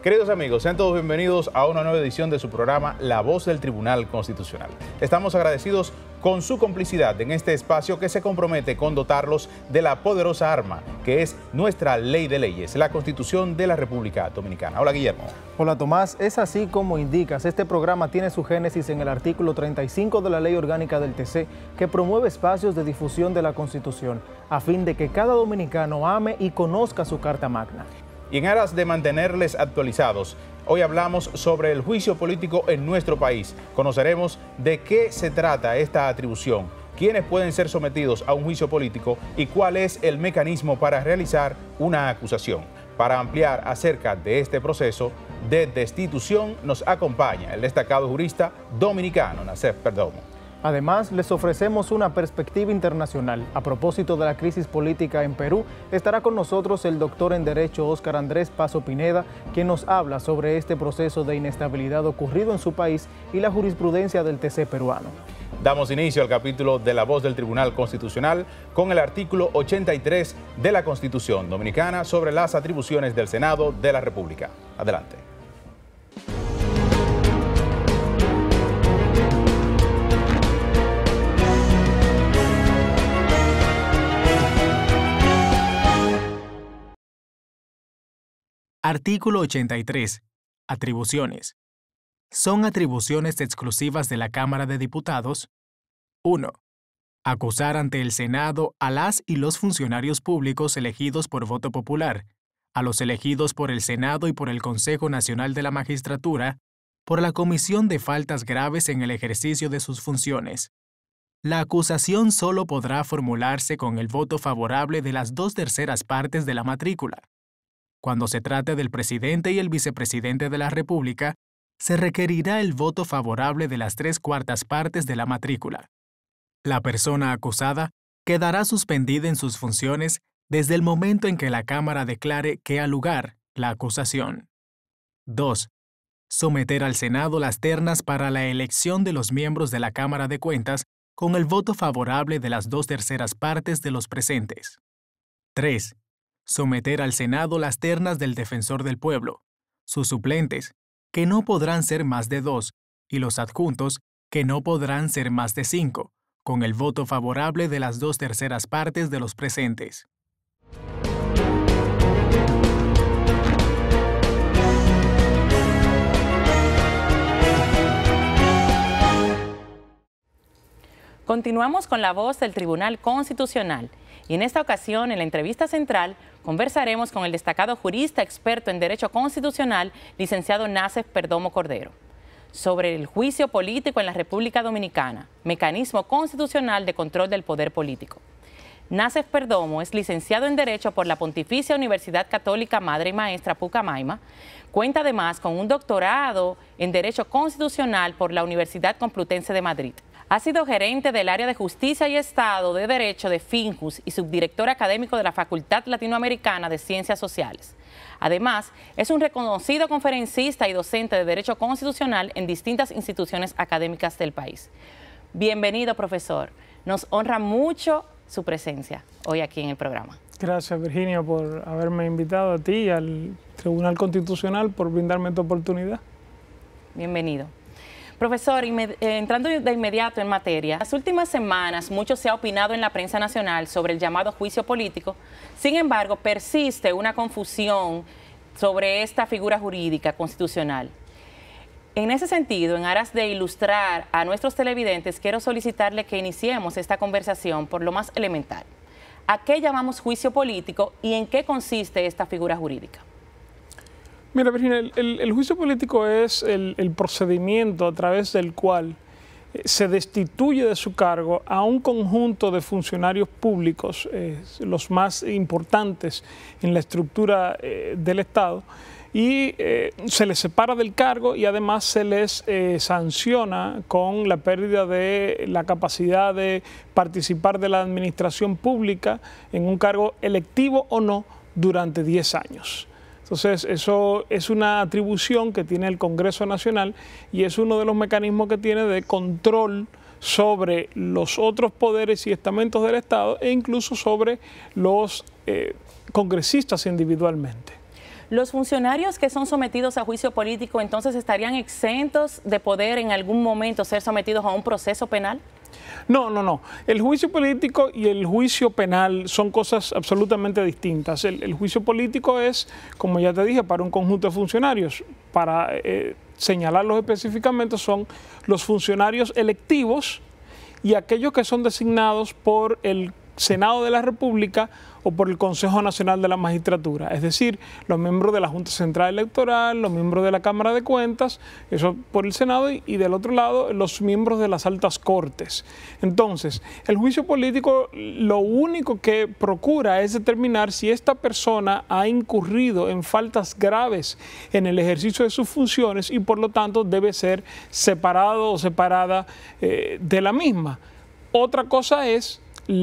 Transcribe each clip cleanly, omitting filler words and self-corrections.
Queridos amigos, sean todos bienvenidos a una nueva edición de su programa La Voz del Tribunal Constitucional. Estamos agradecidos con su complicidad en este espacio que se compromete con dotarlos de la poderosa arma que es nuestra ley de leyes, la Constitución de la República Dominicana. Hola, Guillermo. Hola, Tomás. Es así como indicas. Este programa tiene su génesis en el artículo 35 de la Ley Orgánica del TC, que promueve espacios de difusión de la Constitución, a fin de que cada dominicano ame y conozca su Carta Magna. Y en aras de mantenerles actualizados, hoy hablamos sobre el juicio político en nuestro país. Conoceremos de qué se trata esta atribución, quiénes pueden ser sometidos a un juicio político y cuál es el mecanismo para realizar una acusación. Para ampliar acerca de este proceso de destitución nos acompaña el destacado jurista dominicano Nacef Perdomo. Además, les ofrecemos una perspectiva internacional. A propósito de la crisis política en Perú, estará con nosotros el doctor en Derecho Óscar Andrés Paso Pineda, quien nos habla sobre este proceso de inestabilidad ocurrido en su país y la jurisprudencia del TC peruano. Damos inicio al capítulo de La Voz del Tribunal Constitucional con el artículo 83 de la Constitución Dominicana sobre las atribuciones del Senado de la República. Adelante. Artículo 83. Atribuciones. Son atribuciones exclusivas de la Cámara de Diputados. 1. Acusar ante el Senado a las y los funcionarios públicos elegidos por voto popular, a los elegidos por el Senado y por el Consejo Nacional de la Magistratura, por la comisión de faltas graves en el ejercicio de sus funciones. La acusación solo podrá formularse con el voto favorable de las 2/3 partes de la matrícula. Cuando se trate del presidente y el vicepresidente de la República, se requerirá el voto favorable de las 3/4 partes de la matrícula. La persona acusada quedará suspendida en sus funciones desde el momento en que la Cámara declare que ha lugar la acusación. 2. Someter al Senado las ternas para la elección de los miembros de la Cámara de Cuentas con el voto favorable de las 2/3 partes de los presentes. 3. Someter al Senado las ternas del Defensor del Pueblo, sus suplentes, que no podrán ser más de 2, y los adjuntos, que no podrán ser más de 5, con el voto favorable de las 2/3 partes de los presentes. Continuamos con La Voz del Tribunal Constitucional y en esta ocasión, en la entrevista central, conversaremos con el destacado jurista experto en Derecho Constitucional, licenciado Nacef Perdomo Cordero, sobre el juicio político en la República Dominicana, mecanismo constitucional de control del poder político. Nacef Perdomo es licenciado en Derecho por la Pontificia Universidad Católica Madre y Maestra Pucamaima. Cuenta además con un doctorado en Derecho Constitucional por la Universidad Complutense de Madrid. Ha sido gerente del área de Justicia y Estado de Derecho de FINJUS y subdirector académico de la Facultad Latinoamericana de Ciencias Sociales. Además, es un reconocido conferencista y docente de Derecho Constitucional en distintas instituciones académicas del país. Bienvenido, profesor. Nos honra mucho su presencia hoy aquí en el programa. Gracias, Virginia, por haberme invitado a ti y al Tribunal Constitucional por brindarme esta oportunidad. Bienvenido. Profesor, entrando de inmediato en materia, las últimas semanas mucho se ha opinado en la prensa nacional sobre el llamado juicio político. Sin embargo, persiste una confusión sobre esta figura jurídica constitucional. En ese sentido, en aras de ilustrar a nuestros televidentes, quiero solicitarle que iniciemos esta conversación por lo más elemental. ¿A qué llamamos juicio político y en qué consiste esta figura jurídica? Mira, Virginia, el juicio político es el procedimiento a través del cual se destituye de su cargo a un conjunto de funcionarios públicos, los más importantes en la estructura del Estado, y se les separa del cargo y además se les sanciona con la pérdida de la capacidad de participar de la administración pública en un cargo electivo o no durante 10 años. Entonces, eso es una atribución que tiene el Congreso Nacional y es uno de los mecanismos que tiene de control sobre los otros poderes y estamentos del Estado e incluso sobre los congresistas individualmente. ¿Los funcionarios que son sometidos a juicio político entonces estarían exentos de poder en algún momento ser sometidos a un proceso penal? No. El juicio político y el juicio penal son cosas absolutamente distintas. El juicio político es, como ya te dije, para un conjunto de funcionarios. Para señalarlos específicamente son los funcionarios electivos y aquellos que son designados por el Senado de la República o por el Consejo Nacional de la Magistratura, es decir, los miembros de la Junta Central Electoral, los miembros de la Cámara de Cuentas, eso por el Senado, y del otro lado los miembros de las altas cortes. Entonces, el juicio político lo único que procura es determinar si esta persona ha incurrido en faltas graves en el ejercicio de sus funciones y por lo tanto debe ser separado o separada de la misma. Otra cosa es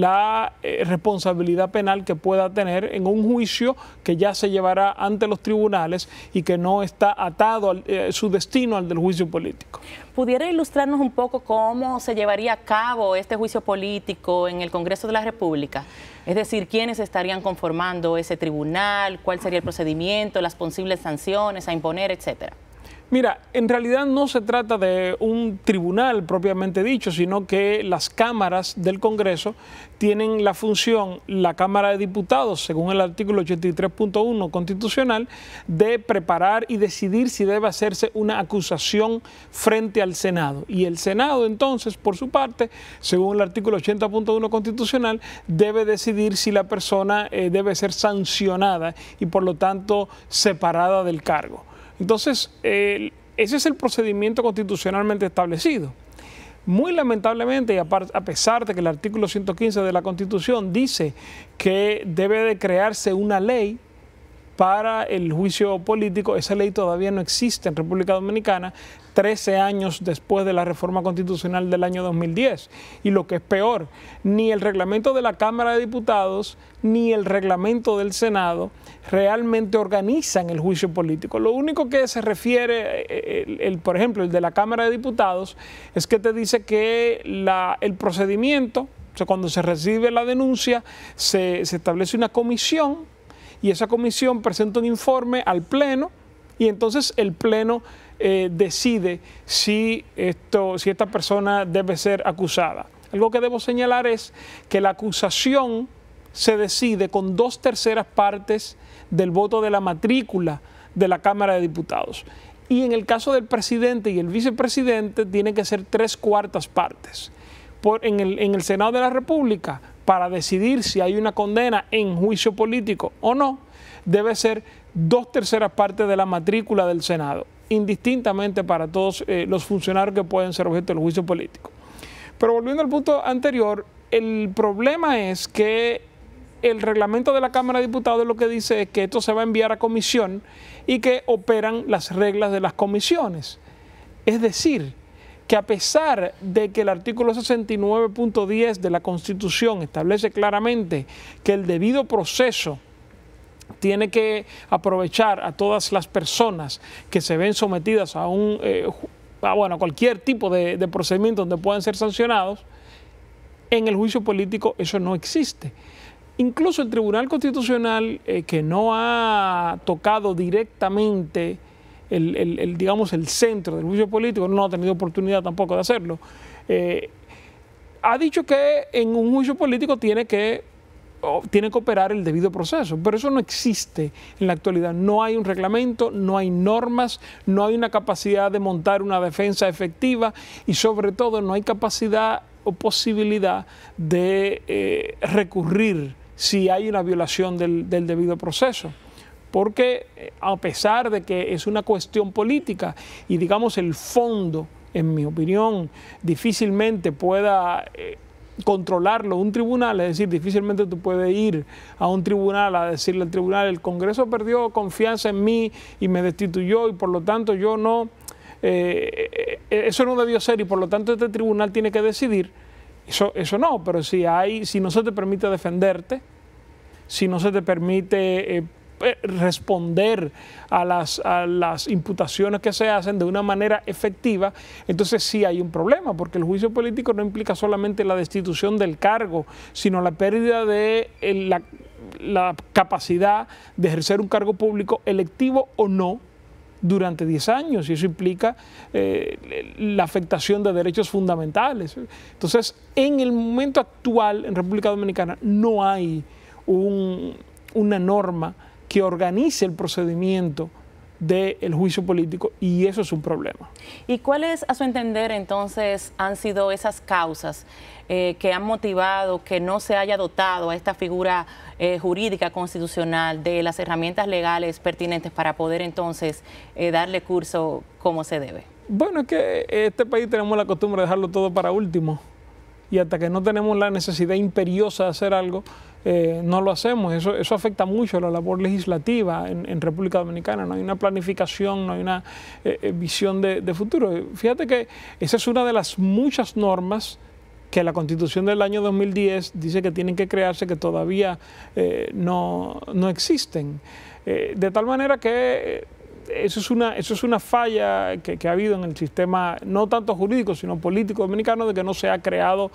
la responsabilidad penal que pueda tener en un juicio que ya se llevará ante los tribunales y que no está atado su destino al del juicio político. ¿Pudiera ilustrarnos un poco cómo se llevaría a cabo este juicio político en el Congreso de la República? Es decir, ¿quiénes estarían conformando ese tribunal? ¿Cuál sería el procedimiento? ¿Las posibles sanciones a imponer, etcétera? Mira, en realidad no se trata de un tribunal propiamente dicho, sino que las cámaras del Congreso tienen la función, la Cámara de Diputados, según el artículo 83.1 constitucional, de preparar y decidir si debe hacerse una acusación frente al Senado. Y el Senado, entonces, por su parte, según el artículo 80.1 constitucional, debe decidir si la persona debe ser sancionada y, por lo tanto, separada del cargo. Entonces, ese es el procedimiento constitucionalmente establecido. Muy lamentablemente, y a pesar de que el artículo 115 de la Constitución dice que debe de crearse una ley para el juicio político, esa ley todavía no existe en República Dominicana, 13 años después de la reforma constitucional del año 2010. Y lo que es peor, ni el reglamento de la Cámara de Diputados ni el reglamento del Senado realmente organizan el juicio político. Lo único que se refiere, por ejemplo, el de la Cámara de Diputados, es que te dice que el procedimiento, o sea, cuando se recibe la denuncia, se establece una comisión y esa comisión presenta un informe al Pleno y entonces el Pleno decide si esta persona debe ser acusada. Algo que debo señalar es que la acusación se decide con 2/3 partes del voto de la matrícula de la Cámara de Diputados. Y en el caso del presidente y el vicepresidente tiene que ser 3/4 partes. En el Senado de la República, para decidir si hay una condena en juicio político o no, debe ser 2/3 partes de la matrícula del Senado, indistintamente para todos los funcionarios que pueden ser objeto del juicio político. Pero volviendo al punto anterior, el problema es que el reglamento de la Cámara de Diputados lo que dice es que esto se va a enviar a comisión y que operan las reglas de las comisiones. Es decir, que a pesar de que el artículo 69.10 de la Constitución establece claramente que el debido proceso tiene que aprovechar a todas las personas que se ven sometidas a cualquier tipo de procedimiento donde puedan ser sancionados, en el juicio político eso no existe. Incluso el Tribunal Constitucional, que no ha tocado directamente digamos, el centro del juicio político, no ha tenido oportunidad tampoco de hacerlo, ha dicho que en un juicio político tiene que operar el debido proceso, pero eso no existe en la actualidad. No hay un reglamento, no hay normas, no hay una capacidad de montar una defensa efectiva y sobre todo no hay capacidad o posibilidad de recurrir si hay una violación del debido proceso. Porque a pesar de que es una cuestión política y digamos el fondo, en mi opinión, difícilmente pueda controlarlo un tribunal, es decir, difícilmente tú puedes ir a un tribunal a decirle al tribunal, el Congreso perdió confianza en mí y me destituyó y por lo tanto yo no, eso no debió ser y por lo tanto este tribunal tiene que decidir. Eso no, pero si no se te permite defenderte, si no se te permite responder a las imputaciones que se hacen de una manera efectiva, entonces sí hay un problema, porque el juicio político no implica solamente la destitución del cargo, sino la pérdida de la capacidad de ejercer un cargo público, electivo o no, durante 10 años, y eso implica la afectación de derechos fundamentales. Entonces, en el momento actual en República Dominicana no hay una norma que organice el procedimiento del juicio político, y eso es un problema. ¿Y cuáles, a su entender, entonces, han sido esas causas que han motivado que no se haya dotado a esta figura jurídica constitucional de las herramientas legales pertinentes para poder entonces darle curso como se debe? Bueno, es que en este país tenemos la costumbre de dejarlo todo para último, y hasta que no tenemos la necesidad imperiosa de hacer algo, no lo hacemos. Eso afecta mucho a la labor legislativa en República Dominicana. No hay una planificación, no hay una visión de futuro. Fíjate que esa es una de las muchas normas que la Constitución del año 2010 dice que tienen que crearse, que todavía no existen. De tal manera que eso es una falla que ha habido en el sistema, no tanto jurídico, sino político dominicano, de que no se ha creado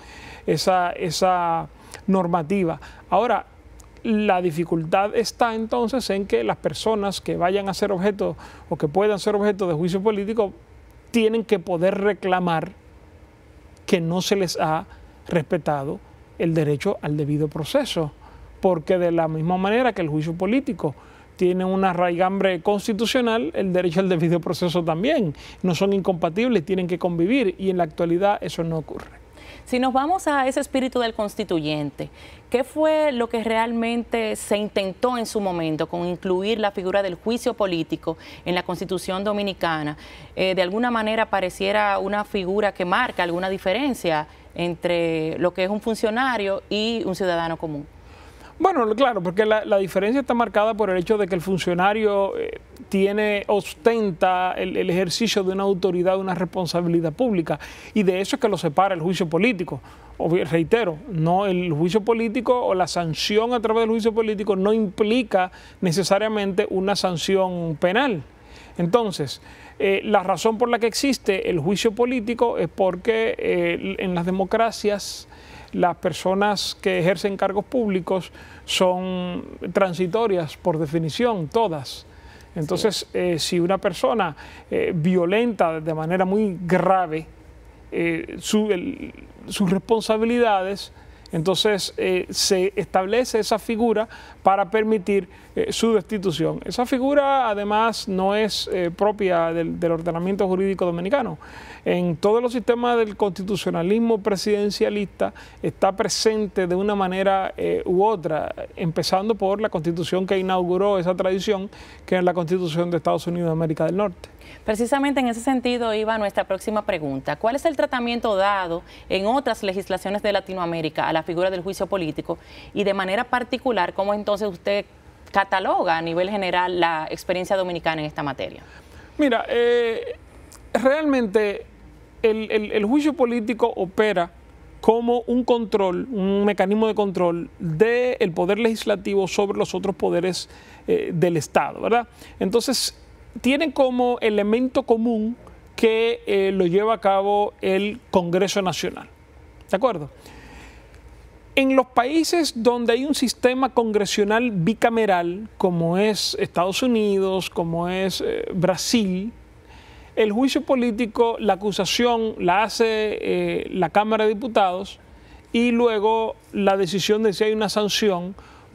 esa normativa. Ahora, la dificultad está entonces en que las personas que vayan a ser objeto o que puedan ser objeto de juicio político tienen que poder reclamar que no se les ha respetado el derecho al debido proceso, porque de la misma manera que el juicio político tiene una raigambre constitucional, el derecho al debido proceso también. No son incompatibles, tienen que convivir, y en la actualidad eso no ocurre. Si nos vamos a ese espíritu del constituyente, ¿qué fue lo que realmente se intentó en su momento con incluir la figura del juicio político en la Constitución dominicana? De alguna manera pareciera una figura que marca alguna diferencia entre lo que es un funcionario y un ciudadano común. Bueno, claro, porque la diferencia está marcada por el hecho de que el funcionario ostenta el ejercicio de una autoridad, de una responsabilidad pública, y de eso es que lo separa el juicio político. Reitero, no, el juicio político o la sanción a través del juicio político no implica necesariamente una sanción penal. Entonces, la razón por la que existe el juicio político es porque en las democracias las personas que ejercen cargos públicos son transitorias por definición, todas. Entonces, si una persona violenta de manera muy grave sus responsabilidades, entonces se establece esa figura para permitir su destitución. Esa figura además no es propia del ordenamiento jurídico dominicano. En todos los sistemas del constitucionalismo presidencialista está presente de una manera u otra, empezando por la Constitución que inauguró esa tradición, que es la Constitución de Estados Unidos de América del Norte. Precisamente en ese sentido iba nuestra próxima pregunta. ¿Cuál es el tratamiento dado en otras legislaciones de Latinoamérica a la figura del juicio político? Y de manera particular, ¿cómo entonces usted cataloga a nivel general la experiencia dominicana en esta materia? Mira, realmente el juicio político opera como un control, un mecanismo de control del poder legislativo sobre los otros poderes del Estado, ¿verdad? Entonces, tiene como elemento común que lo lleva a cabo el Congreso Nacional, ¿de acuerdo? En los países donde hay un sistema congresional bicameral, como es Estados Unidos, como es Brasil, el juicio político, la acusación la hace la Cámara de Diputados, y luego la decisión de si hay una sanción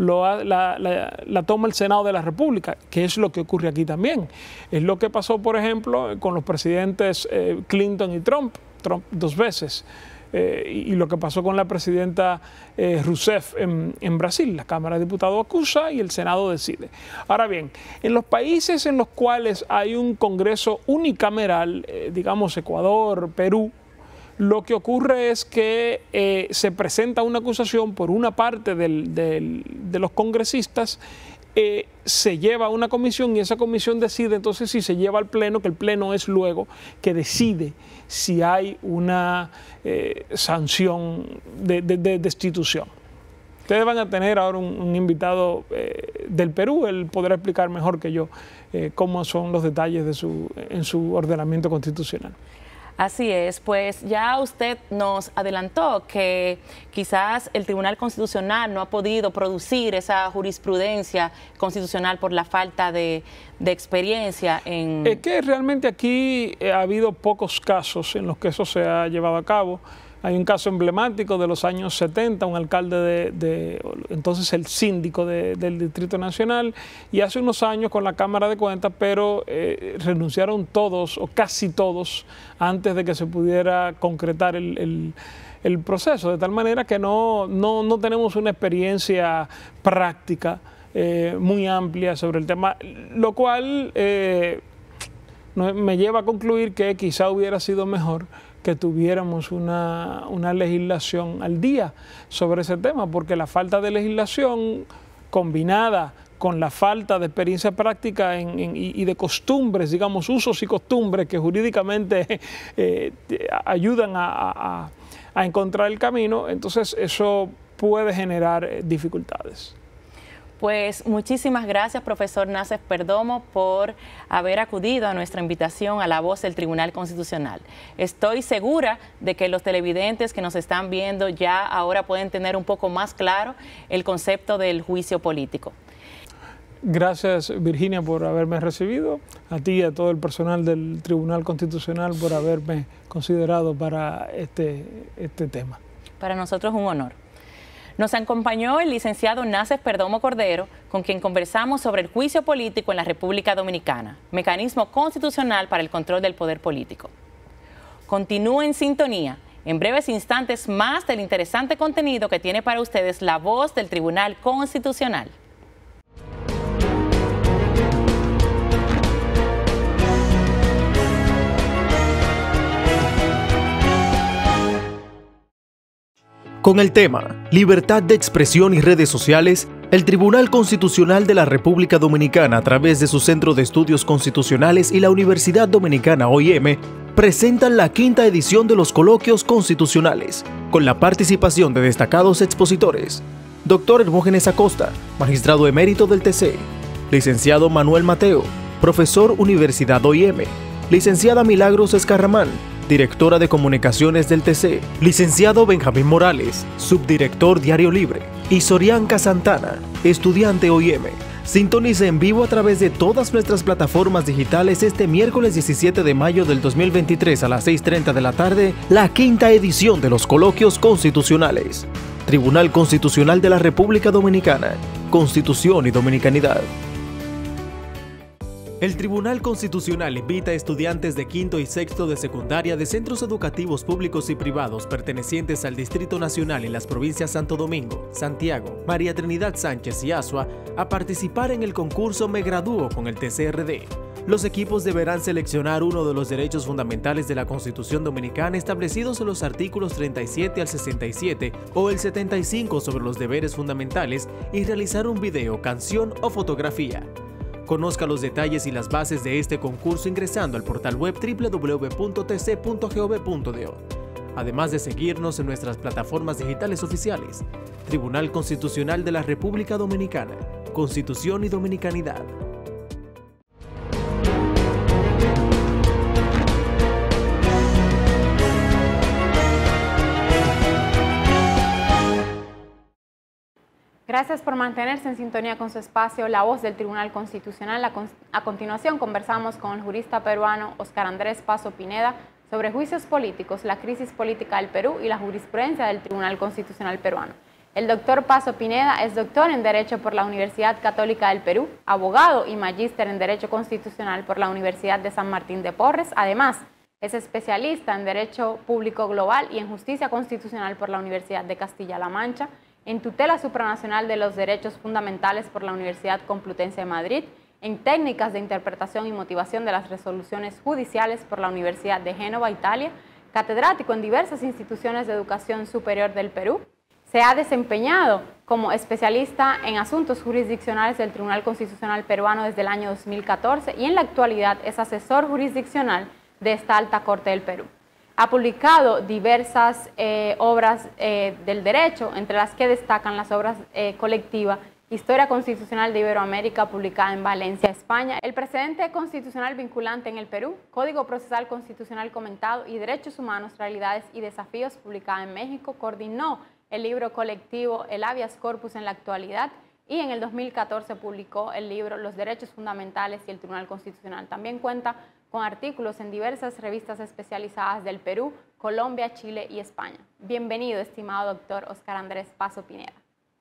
la toma el Senado de la República, que es lo que ocurre aquí también. Es lo que pasó, por ejemplo, con los presidentes Clinton y Trump 2 veces. Y lo que pasó con la presidenta Rousseff en Brasil. La Cámara de Diputados acusa y el Senado decide. Ahora bien, en los países en los cuales hay un Congreso unicameral, digamos Ecuador, Perú, lo que ocurre es que se presenta una acusación por una parte de los congresistas, se lleva a una comisión y esa comisión decide entonces si se lleva al Pleno, que el Pleno es luego que decide si hay una sanción de destitución. Ustedes van a tener ahora un invitado del Perú, él podrá explicar mejor que yo cómo son los detalles en su ordenamiento constitucional. Así es, pues ya usted nos adelantó que quizás el Tribunal Constitucional no ha podido producir esa jurisprudencia constitucional por la falta de experiencia en... Es que realmente aquí ha habido pocos casos en los que eso se ha llevado a cabo. Hay un caso emblemático de los años 70, un alcalde entonces el síndico del Distrito Nacional, y hace unos años con la Cámara de Cuentas, pero renunciaron todos o casi todos antes de que se pudiera concretar el proceso, de tal manera que no tenemos una experiencia práctica muy amplia sobre el tema, lo cual me lleva a concluir que quizá hubiera sido mejor que tuviéramos una legislación al día sobre ese tema, porque la falta de legislación combinada con la falta de experiencia práctica y de costumbres, digamos, usos y costumbres que jurídicamente ayudan a encontrar el camino, entonces eso puede generar dificultades. Pues muchísimas gracias, profesor Nassef Perdomo, por haber acudido a nuestra invitación a La Voz del Tribunal Constitucional. Estoy segura de que los televidentes que nos están viendo ya ahora pueden tener un poco más claro el concepto del juicio político. Gracias, Virginia, por haberme recibido, a ti y a todo el personal del Tribunal Constitucional por haberme considerado para este tema. Para nosotros es un honor. Nos acompañó el licenciado Nassef Perdomo Cordero, con quien conversamos sobre el juicio político en la República Dominicana, mecanismo constitucional para el control del poder político. Continúe en sintonía. En breves instantes más del interesante contenido que tiene para ustedes La Voz del Tribunal Constitucional. Con el tema Libertad de expresión y redes sociales, el Tribunal Constitucional de la República Dominicana, a través de su Centro de Estudios Constitucionales y la Universidad Dominicana OIM, presentan la 5ª edición de los coloquios constitucionales, con la participación de destacados expositores. Doctor Hermógenes Acosta, magistrado emérito del TC, licenciado Manuel Mateo, profesor Universidad OIM, licenciada Milagros Escarramán, directora de Comunicaciones del TC, licenciado Benjamín Morales, subdirector Diario Libre, y Sorianka Santana, estudiante OIM. Sintonice en vivo a través de todas nuestras plataformas digitales este miércoles 17 de mayo del 2023 a las 6:30 de la tarde, la 5ª edición de los coloquios constitucionales. Tribunal Constitucional de la República Dominicana, Constitución y Dominicanidad. El Tribunal Constitucional invita a estudiantes de 5º y 6º de secundaria de centros educativos públicos y privados pertenecientes al Distrito Nacional en las provincias Santo Domingo, Santiago, María Trinidad Sánchez y Azua a participar en el concurso Me Gradúo con el TCRD. Los equipos deberán seleccionar uno de los derechos fundamentales de la Constitución Dominicana establecidos en los artículos 37 al 67 o el 75 sobre los deberes fundamentales y realizar un video, canción o fotografía. Conozca los detalles y las bases de este concurso ingresando al portal web www.tc.gov.do. Además de seguirnos en nuestras plataformas digitales oficiales. Tribunal Constitucional de la República Dominicana. Constitución y Dominicanidad. Gracias por mantenerse en sintonía con su espacio La Voz del Tribunal Constitucional. A continuación conversamos con el jurista peruano Óscar Andrés Paso Pineda sobre juicios políticos, la crisis política del Perú y la jurisprudencia del Tribunal Constitucional peruano. El doctor Paso Pineda es doctor en Derecho por la Universidad Católica del Perú, abogado y magíster en Derecho Constitucional por la Universidad de San Martín de Porres. Además, es especialista en Derecho Público Global y en Justicia Constitucional por la Universidad de Castilla-La Mancha, en tutela supranacional de los derechos fundamentales por la Universidad Complutense de Madrid, en técnicas de interpretación y motivación de las resoluciones judiciales por la Universidad de Génova, Italia, catedrático en diversas instituciones de educación superior del Perú. Se ha desempeñado como especialista en asuntos jurisdiccionales del Tribunal Constitucional peruano desde el año 2014 y en la actualidad es asesor jurisdiccional de esta alta corte del Perú. Ha publicado diversas obras del derecho, entre las que destacan las obras colectivas Historia Constitucional de Iberoamérica, publicada en Valencia, España, el precedente constitucional vinculante en el Perú, Código Procesal Constitucional comentado y Derechos Humanos, Realidades y Desafíos, publicada en México, coordinó el libro colectivo El Habeas Corpus en la actualidad y en el 2014 publicó el libro Los Derechos Fundamentales y el Tribunal Constitucional. También cuenta con artículos en diversas revistas especializadas del Perú, Colombia, Chile y España. Bienvenido, estimado doctor Óscar Andrés Paso Pineda.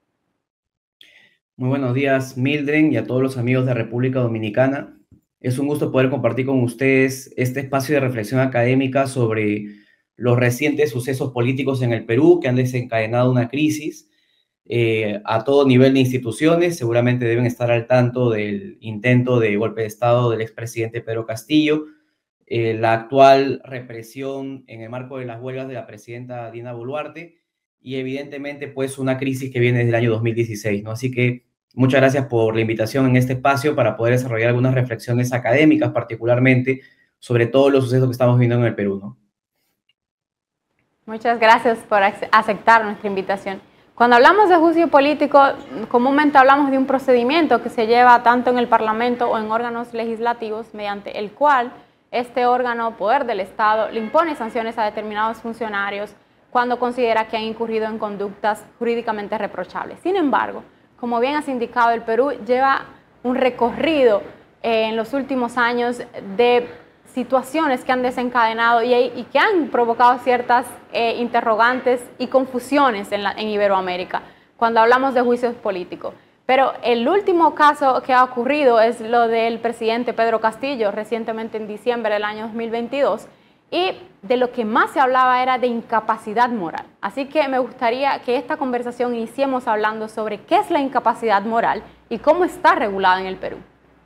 Muy buenos días, Mildred, y a todos los amigos de República Dominicana. Es un gusto poder compartir con ustedes este espacio de reflexión académica sobre los recientes sucesos políticos en el Perú que han desencadenado una crisis a todo nivel de instituciones. Seguramente deben estar al tanto del intento de golpe de Estado del expresidente Pedro Castillo, la actual represión en el marco de las huelgas de la presidenta Dina Boluarte y evidentemente pues una crisis que viene desde el año 2016, ¿no? Así que muchas gracias por la invitación en este espacio para poder desarrollar algunas reflexiones académicas, particularmente sobre todos los sucesos que estamos viendo en el Perú, ¿no? Muchas gracias por aceptar nuestra invitación. Cuando hablamos de juicio político, comúnmente hablamos de un procedimiento que se lleva tanto en el Parlamento o en órganos legislativos, mediante el cual este órgano, poder del Estado, le impone sanciones a determinados funcionarios cuando considera que han incurrido en conductas jurídicamente reprochables. Sin embargo, como bien has indicado, el Perú lleva un recorrido en los últimos años de situaciones que han desencadenado y que han provocado ciertas interrogantes y confusiones en Iberoamérica cuando hablamos de juicios políticos. Pero el último caso que ha ocurrido es lo del presidente Pedro Castillo, recientemente en diciembre del año 2022, y de lo que más se hablaba era de incapacidad moral. Así que me gustaría que esta conversación iniciemos hablando sobre qué es la incapacidad moral y cómo está regulada en el Perú.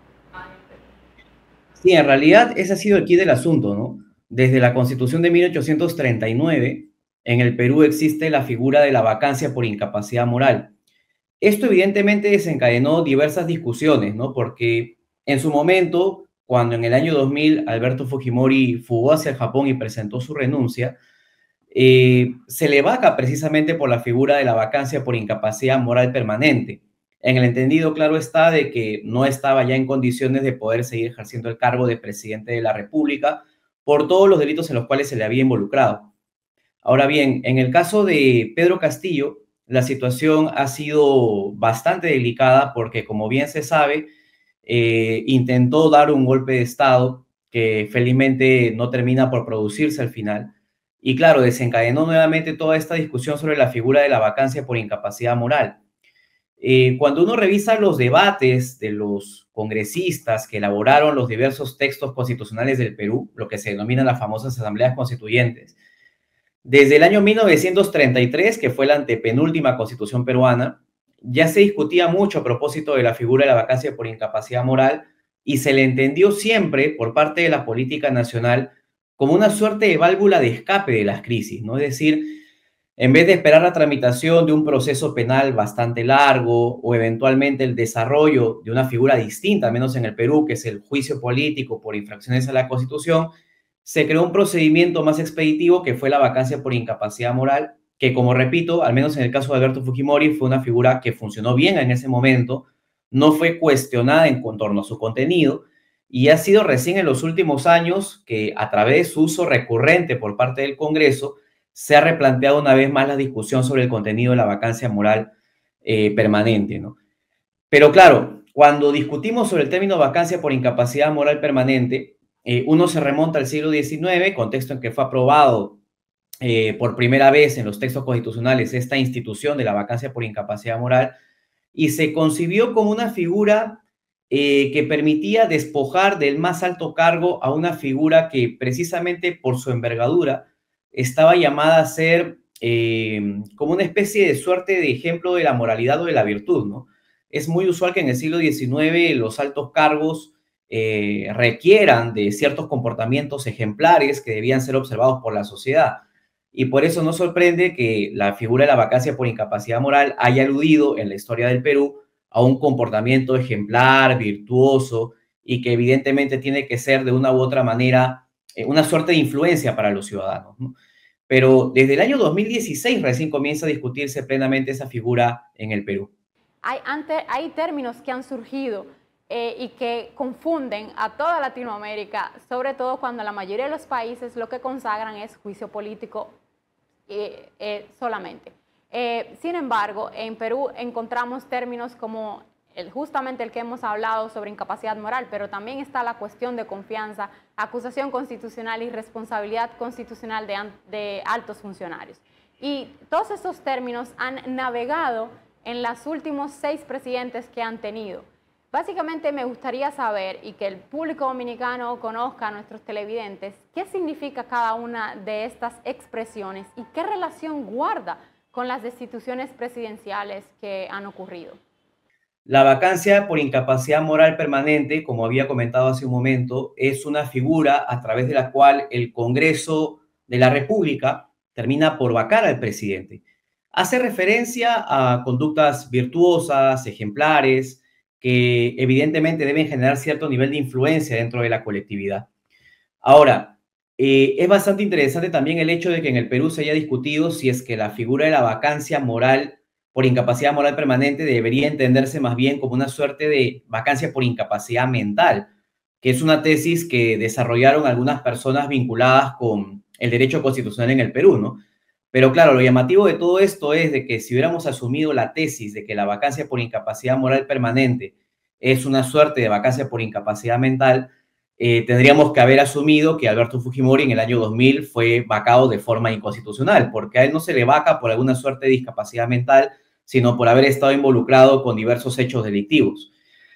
Sí, en realidad ese ha sido el quid del asunto, ¿no? Desde la Constitución de 1839, en el Perú existe la figura de la vacancia por incapacidad moral. Esto evidentemente desencadenó diversas discusiones, ¿no? Porque en su momento, cuando en el año 2000 Alberto Fujimori fugó hacia el Japón y presentó su renuncia, se le vaca precisamente por la figura de la vacancia por incapacidad moral permanente, en el entendido, claro está, de que no estaba ya en condiciones de poder seguir ejerciendo el cargo de presidente de la República por todos los delitos en los cuales se le había involucrado. Ahora bien, en el caso de Pedro Castillo, la situación ha sido bastante delicada porque, como bien se sabe, intentó dar un golpe de Estado que felizmente no termina por producirse al final. Y claro, desencadenó nuevamente toda esta discusión sobre la figura de la vacancia por incapacidad moral. Cuando uno revisa los debates de los congresistas que elaboraron los diversos textos constitucionales del Perú, lo que se denominan las famosas asambleas constituyentes, desde el año 1933, que fue la antepenúltima constitución peruana, ya se discutía mucho a propósito de la figura de la vacancia por incapacidad moral y se le entendió siempre por parte de la política nacional como una suerte de válvula de escape de las crisis, ¿no? Es decir, en vez de esperar la tramitación de un proceso penal bastante largo o eventualmente el desarrollo de una figura distinta, al menos en el Perú, que es el juicio político por infracciones a la Constitución, se creó un procedimiento más expeditivo que fue la vacancia por incapacidad moral, que, como repito, al menos en el caso de Alberto Fujimori, fue una figura que funcionó bien en ese momento, no fue cuestionada en torno a su contenido, y ha sido recién en los últimos años que, a través de su uso recurrente por parte del Congreso, se ha replanteado una vez más la discusión sobre el contenido de la vacancia moral permanente, ¿no? Pero claro, cuando discutimos sobre el término vacancia por incapacidad moral permanente, uno se remonta al siglo XIX, contexto en que fue aprobado por primera vez en los textos constitucionales esta institución de la vacancia por incapacidad moral, y se concibió como una figura que permitía despojar del más alto cargo a una figura que precisamente por su envergadura estaba llamada a ser como una especie de suerte de ejemplo de la moralidad o de la virtud, ¿no? Es muy usual que en el siglo XIX los altos cargos requieran de ciertos comportamientos ejemplares que debían ser observados por la sociedad. Y por eso no sorprende que la figura de la vacancia por incapacidad moral haya aludido en la historia del Perú a un comportamiento ejemplar, virtuoso, y que evidentemente tiene que ser de una u otra manera una suerte de influencia para los ciudadanos, ¿no? Pero desde el año 2016 recién comienza a discutirse plenamente esa figura en el Perú. hay términos que han surgido y que confunden a toda Latinoamérica, sobre todo cuando la mayoría de los países lo que consagran es juicio político solamente. Sin embargo, en Perú encontramos términos como justamente el que hemos hablado sobre incapacidad moral, pero también está la cuestión de confianza, acusación constitucional y responsabilidad constitucional de altos funcionarios. Y todos estos términos han navegado en los últimos 6 presidentes que han tenido. Básicamente me gustaría saber, y que el público dominicano conozca, a nuestros televidentes, qué significa cada una de estas expresiones y qué relación guarda con las destituciones presidenciales que han ocurrido. La vacancia por incapacidad moral permanente, como había comentado hace un momento, es una figura a través de la cual el Congreso de la República termina por vacar al presidente. Hace referencia a conductas virtuosas, ejemplares, que evidentemente deben generar cierto nivel de influencia dentro de la colectividad. Ahora, es bastante interesante también el hecho de que en el Perú se haya discutido si es que la figura de la vacancia moral por incapacidad moral permanente debería entenderse más bien como una suerte de vacancia por incapacidad mental, que es una tesis que desarrollaron algunas personas vinculadas con el derecho constitucional en el Perú, ¿no? Pero claro, lo llamativo de todo esto es de que si hubiéramos asumido la tesis de que la vacancia por incapacidad moral permanente es una suerte de vacancia por incapacidad mental, tendríamos que haber asumido que Alberto Fujimori en el año 2000 fue vacado de forma inconstitucional, porque a él no se le vaca por alguna suerte de discapacidad mental, sino por haber estado involucrado con diversos hechos delictivos.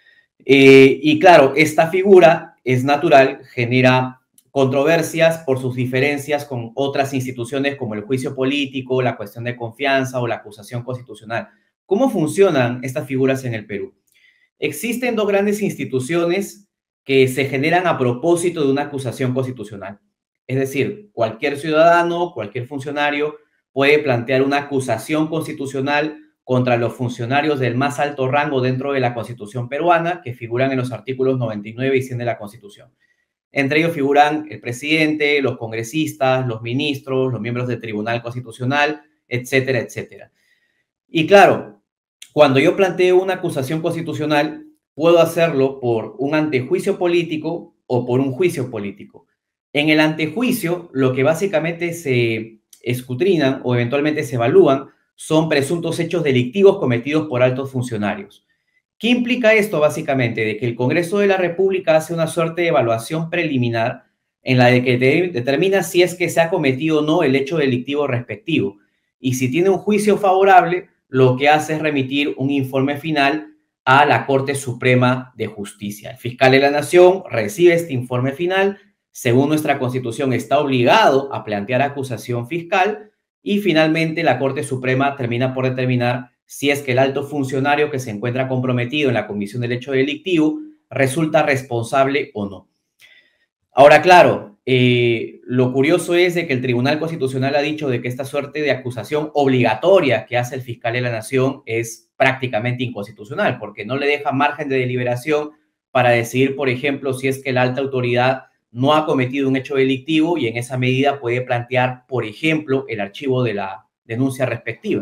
Y claro, esta figura es natural, genera controversias por sus diferencias con otras instituciones como el juicio político, la cuestión de confianza o la acusación constitucional. ¿Cómo funcionan estas figuras en el Perú? Existen 2 grandes instituciones que se generan a propósito de una acusación constitucional. Es decir, cualquier ciudadano, cualquier funcionario puede plantear una acusación constitucional contra los funcionarios del más alto rango dentro de la Constitución peruana, que figuran en los artículos 99 y 100 de la Constitución. Entre ellos figuran el presidente, los congresistas, los ministros, los miembros del Tribunal Constitucional, etcétera, etcétera. Y claro, cuando yo planteo una acusación constitucional, puedo hacerlo por un antejuicio político o por un juicio político. En el antejuicio, lo que básicamente se escudriñan o eventualmente se evalúan son presuntos hechos delictivos cometidos por altos funcionarios. ¿Qué implica esto básicamente? De que el Congreso de la República hace una suerte de evaluación preliminar en la de que determina si es que se ha cometido o no el hecho delictivo respectivo. Y si tiene un juicio favorable, lo que hace es remitir un informe final a la Corte Suprema de Justicia. El fiscal de la Nación recibe este informe final, según nuestra Constitución está obligado a plantear acusación fiscal y finalmente la Corte Suprema termina por determinar si es que el alto funcionario que se encuentra comprometido en la comisión del hecho delictivo resulta responsable o no. Ahora, claro, lo curioso es de que el Tribunal Constitucional ha dicho de que esta suerte de acusación obligatoria que hace el fiscal de la Nación es prácticamente inconstitucional, porque no le deja margen de deliberación para decidir, por ejemplo, si es que la alta autoridad no ha cometido un hecho delictivo y en esa medida puede plantear, por ejemplo, el archivo de la denuncia respectiva.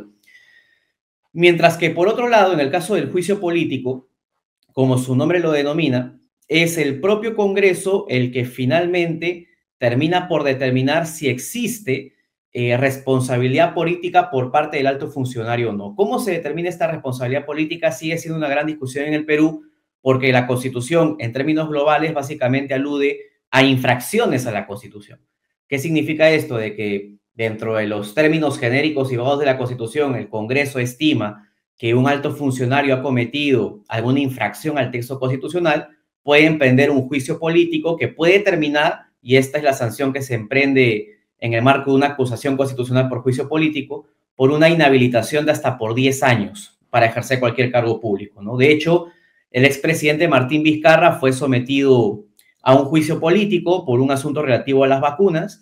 Mientras que, por otro lado, en el caso del juicio político, como su nombre lo denomina, es el propio Congreso el que finalmente termina por determinar si existe responsabilidad política por parte del alto funcionario o no. ¿Cómo se determina esta responsabilidad política? Sigue siendo una gran discusión en el Perú, porque la Constitución, en términos globales, básicamente alude a infracciones a la Constitución. ¿Qué significa esto? De que dentro de los términos genéricos y bajos de la Constitución, el Congreso estima que un alto funcionario ha cometido alguna infracción al texto constitucional, puede emprender un juicio político que puede terminar, y esta es la sanción que se emprende en el marco de una acusación constitucional por juicio político, por una inhabilitación de hasta por 10 años para ejercer cualquier cargo público, ¿no? De hecho, el expresidente Martín Vizcarra fue sometido a un juicio político por un asunto relativo a las vacunas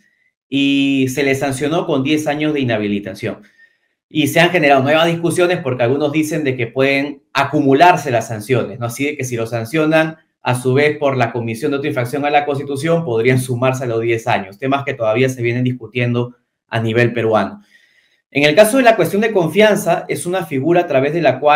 y se le sancionó con 10 años de inhabilitación. Y se han generado nuevas discusiones porque algunos dicen de que pueden acumularse las sanciones, ¿no? Así de que si lo sancionan a su vez por la comisión de otra infracción a la Constitución, podrían sumarse a los 10 años, temas que todavía se vienen discutiendo a nivel peruano. En el caso de la cuestión de confianza, es una figura a través de la cual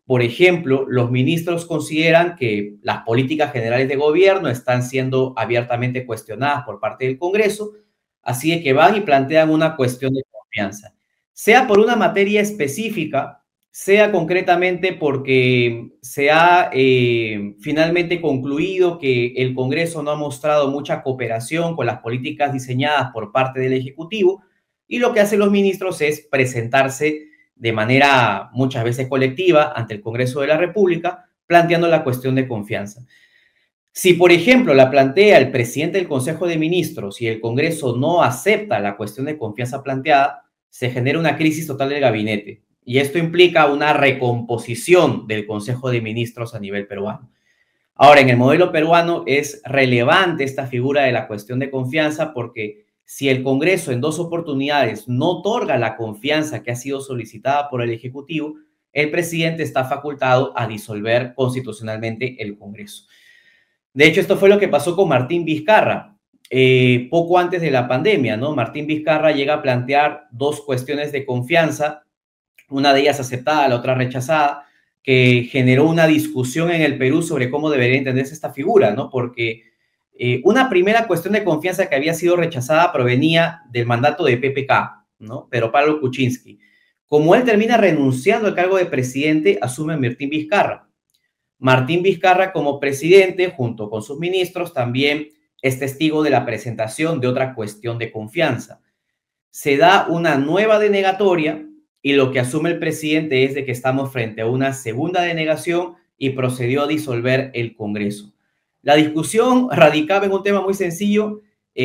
Por ejemplo, los ministros consideran que las políticas generales de gobierno están siendo abiertamente cuestionadas por parte del Congreso, así que van y plantean una cuestión de confianza, sea por una materia específica, sea concretamente porque se ha finalmente concluido que el Congreso no ha mostrado mucha cooperación con las políticas diseñadas por parte del Ejecutivo, y lo que hacen los ministros es presentarse de manera muchas veces colectiva ante el Congreso de la República, planteando la cuestión de confianza. Si, por ejemplo, la plantea el presidente del Consejo de Ministros y el Congreso no acepta la cuestión de confianza planteada, se genera una crisis total del gabinete. Y esto implica una recomposición del Consejo de Ministros a nivel peruano. Ahora, en el modelo peruano es relevante esta figura de la cuestión de confianza porque si el Congreso en 2 oportunidades no otorga la confianza que ha sido solicitada por el Ejecutivo, el presidente está facultado a disolver constitucionalmente el Congreso. De hecho, esto fue lo que pasó con Martín Vizcarra, poco antes de la pandemia, ¿no? Martín Vizcarra llega a plantear 2 cuestiones de confianza, una de ellas aceptada, la otra rechazada, que generó una discusión en el Perú sobre cómo debería entenderse esta figura, ¿no? Porque una primera cuestión de confianza que había sido rechazada provenía del mandato de PPK, ¿no? Pero Pablo Kuczynski. Como él termina renunciando al cargo de presidente, asume Martín Vizcarra. Martín Vizcarra, como presidente, junto con sus ministros, también es testigo de la presentación de otra cuestión de confianza. Se da una nueva denegatoria y lo que asume el presidente es de que estamos frente a una segunda denegación y procedió a disolver el Congreso. La discusión radicaba en un tema muy sencillo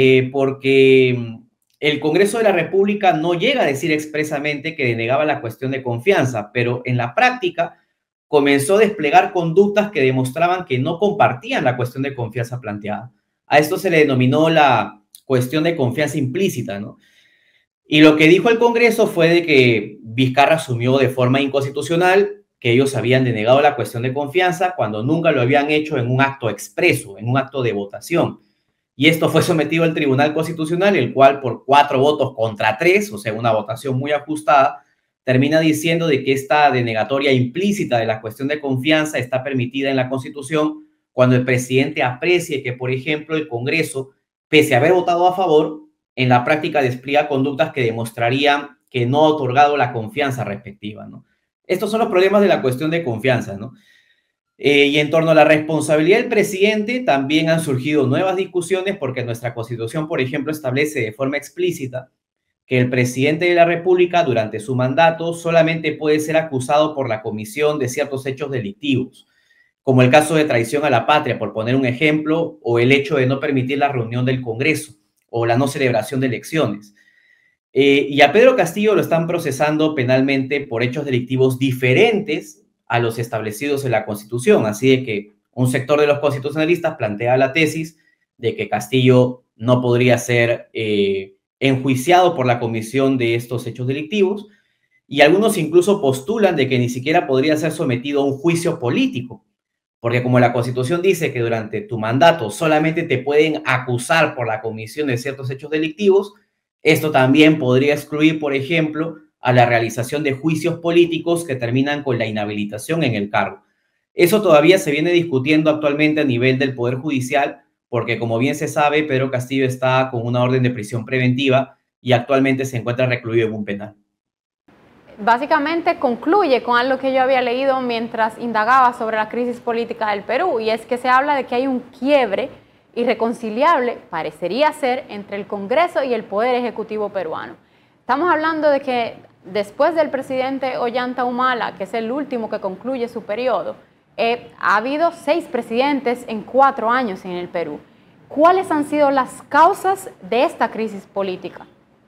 porque el Congreso de la República no llega a decir expresamente que denegaba la cuestión de confianza, pero en la práctica comenzó a desplegar conductas que demostraban que no compartían la cuestión de confianza planteada. A esto se le denominó la cuestión de confianza implícita, ¿no? Y lo que dijo el Congreso fue de que Vizcarra asumió de forma inconstitucional que ellos habían denegado la cuestión de confianza cuando nunca lo habían hecho en un acto expreso, en un acto de votación. Y esto fue sometido al Tribunal Constitucional, el cual por 4 votos contra 3, o sea, una votación muy ajustada, termina diciendo de que esta denegatoria implícita de la cuestión de confianza está permitida en la Constitución cuando el presidente aprecie que, por ejemplo, el Congreso, pese a haber votado a favor, en la práctica despliega conductas que demostrarían que no ha otorgado la confianza respectiva, ¿no? Estos son los problemas de la cuestión de confianza, ¿no? Y en torno a la responsabilidad del presidente también han surgido nuevas discusiones porque nuestra Constitución, por ejemplo, establece de forma explícita que el presidente de la República durante su mandato solamente puede ser acusado por la comisión de ciertos hechos delictivos, como el caso de traición a la patria, por poner un ejemplo, o el hecho de no permitir la reunión del Congreso o la no celebración de elecciones. Y a Pedro Castillo lo están procesando penalmente por hechos delictivos diferentes a los establecidos en la Constitución. Así de que un sector de los constitucionalistas plantea la tesis de que Castillo no podría ser enjuiciado por la comisión de estos hechos delictivos, y algunos incluso postulan de que ni siquiera podría ser sometido a un juicio político, porque como la Constitución dice que durante tu mandato solamente te pueden acusar por la comisión de ciertos hechos delictivos, esto también podría excluir, por ejemplo, a la realización de juicios políticos que terminan con la inhabilitación en el cargo. Eso todavía se viene discutiendo actualmente a nivel del Poder Judicial, porque como bien se sabe, Pedro Castillo está con una orden de prisión preventiva y actualmente se encuentra recluido en un penal. Básicamente concluye con algo que yo había leído mientras indagaba sobre la crisis política del Perú, y es que se habla de que hay un quiebre irreconciliable, parecería ser, entre el Congreso y el Poder Ejecutivo peruano. Estamos hablando de que después del presidente Ollanta Humala, que es el último que concluye su periodo, ha habido 6 presidentes en 4 años en el Perú. ¿Cuáles han sido las causas de esta crisis política?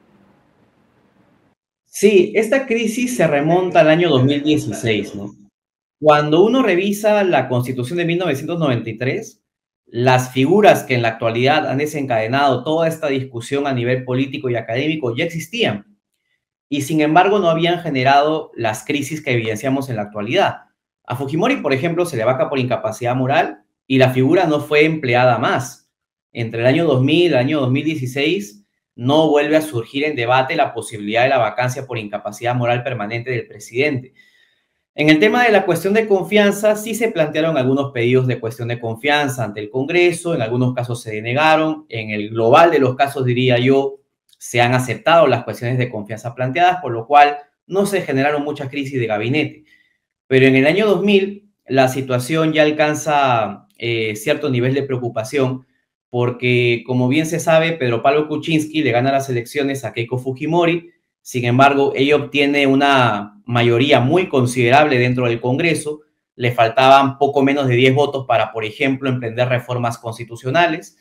Sí, esta crisis se remonta al año 2016, ¿no? Cuando uno revisa la Constitución de 1993, las figuras que en la actualidad han desencadenado toda esta discusión a nivel político y académico ya existían, y sin embargo no habían generado las crisis que evidenciamos en la actualidad. A Fujimori, por ejemplo, se le vaca por incapacidad moral y la figura no fue empleada más. Entre el año 2000 y el año 2016 no vuelve a surgir en debate la posibilidad de la vacancia por incapacidad moral permanente del presidente. En el tema de la cuestión de confianza, sí se plantearon algunos pedidos de cuestión de confianza ante el Congreso, en algunos casos se denegaron, en el global de los casos, diría yo, se han aceptado las cuestiones de confianza planteadas, por lo cual no se generaron muchas crisis de gabinete. Pero en el año 2000, la situación ya alcanza cierto nivel de preocupación, porque, como bien se sabe, Pedro Pablo Kuczynski le gana las elecciones a Keiko Fujimori. Sin embargo, ella obtiene una mayoría muy considerable dentro del Congreso. Le faltaban poco menos de 10 votos para, por ejemplo, emprender reformas constitucionales.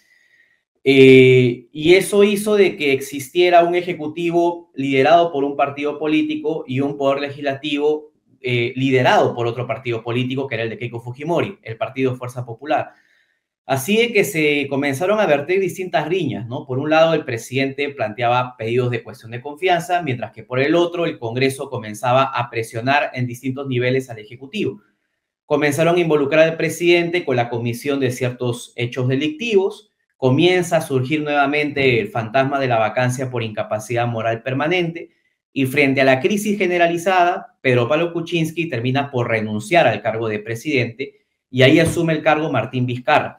Y eso hizo de que existiera un ejecutivo liderado por un partido político y un poder legislativo liderado por otro partido político, que era el de Keiko Fujimori, el Partido Fuerza Popular. Así de que se comenzaron a verter distintas riñas, ¿no? Por un lado, el presidente planteaba pedidos de cuestión de confianza, mientras que por el otro, el Congreso comenzaba a presionar en distintos niveles al Ejecutivo. Comenzaron a involucrar al presidente con la comisión de ciertos hechos delictivos, comienza a surgir nuevamente el fantasma de la vacancia por incapacidad moral permanente, y frente a la crisis generalizada, Pedro Pablo Kuczynski termina por renunciar al cargo de presidente, y ahí asume el cargo Martín Vizcarra.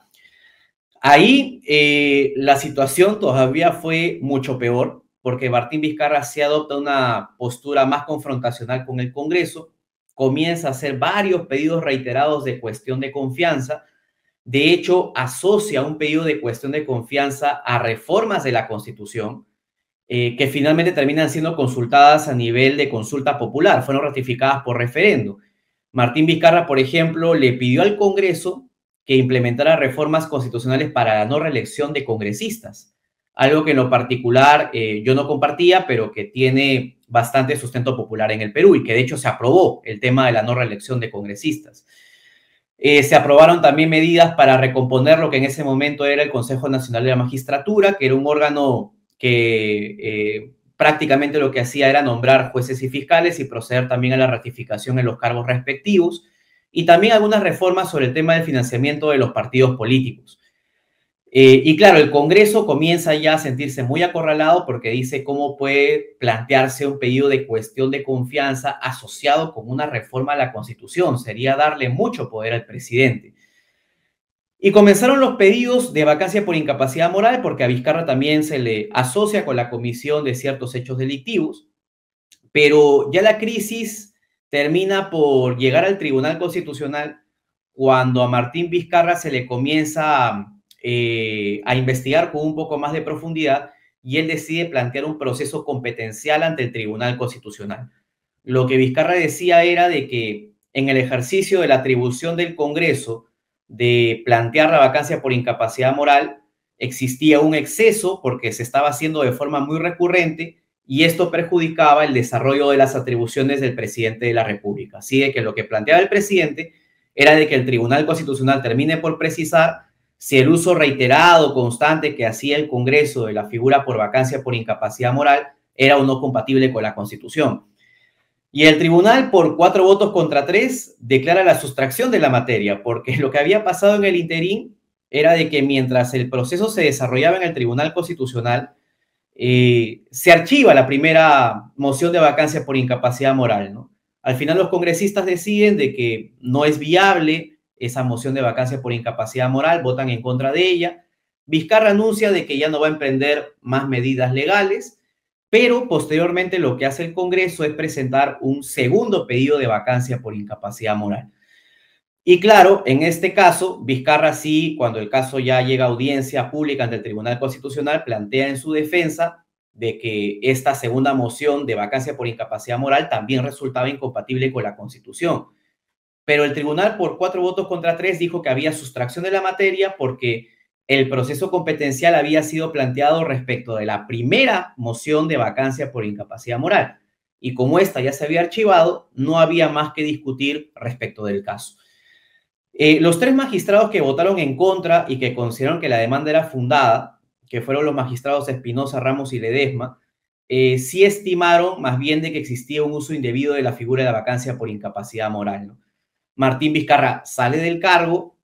Ahí la situación todavía fue mucho peor, porque Martín Vizcarra se adopta una postura más confrontacional con el Congreso, comienza a hacer varios pedidos reiterados de cuestión de confianza. De hecho, asocia un pedido de cuestión de confianza a reformas de la Constitución, que finalmente terminan siendo consultadas a nivel de consulta popular, fueron ratificadas por referendo. Martín Vizcarra, por ejemplo, le pidió al Congreso que implementara reformas constitucionales para la no reelección de congresistas, algo que en lo particular yo no compartía, pero que tiene bastante sustento popular en el Perú y que de hecho se aprobó el tema de la no reelección de congresistas. Se aprobaron también medidas para recomponer lo que en ese momento era el Consejo Nacional de la Magistratura, que era un órgano que prácticamente lo que hacía era nombrar jueces y fiscales y proceder también a la ratificación en los cargos respectivos, y también algunas reformas sobre el tema del financiamiento de los partidos políticos. Y claro, el Congreso comienza ya a sentirse muy acorralado porque dice cómo puede plantearse un pedido de cuestión de confianza asociado con una reforma a la Constitución. Sería darle mucho poder al presidente. Y comenzaron los pedidos de vacancia por incapacidad moral porque a Vizcarra también se le asocia con la comisión de ciertos hechos delictivos, pero ya la crisis termina por llegar al Tribunal Constitucional cuando a Martín Vizcarra se le comienza a investigar con un poco más de profundidad y él decide plantear un proceso competencial ante el Tribunal Constitucional. Lo que Vizcarra decía era de que en el ejercicio de la atribución del Congreso de plantear la vacancia por incapacidad moral existía un exceso porque se estaba haciendo de forma muy recurrente y esto perjudicaba el desarrollo de las atribuciones del presidente de la República. Así de que lo que planteaba el presidente era de que el Tribunal Constitucional termine por precisar si el uso reiterado, constante que hacía el Congreso de la figura por vacancia por incapacidad moral era o no compatible con la Constitución. Y el tribunal, por 4 votos contra 3, declara la sustracción de la materia, porque lo que había pasado en el interín era de que mientras el proceso se desarrollaba en el Tribunal Constitucional, se archiva la primera moción de vacancia por incapacidad moral, ¿no? Al final los congresistas deciden de que no es viable esa moción de vacancia por incapacidad moral, votan en contra de ella. Vizcarra anuncia de que ya no va a emprender más medidas legales, pero posteriormente lo que hace el Congreso es presentar un segundo pedido de vacancia por incapacidad moral. Y claro, en este caso, Vizcarra sí, cuando el caso ya llega a audiencia pública ante el Tribunal Constitucional, plantea en su defensa de que esta segunda moción de vacancia por incapacidad moral también resultaba incompatible con la Constitución. Pero el tribunal, por 4 votos contra 3, dijo que había sustracción de la materia porque el proceso competencial había sido planteado respecto de la primera moción de vacancia por incapacidad moral. Y como esta ya se había archivado, no había más que discutir respecto del caso. Los 3 magistrados que votaron en contra y que consideraron que la demanda era fundada, que fueron los magistrados Espinosa, Ramos y Ledesma, sí estimaron más bien de que existía un uso indebido de la figura de la vacancia por incapacidad moral, ¿no? Martín Vizcarra sale del cargo,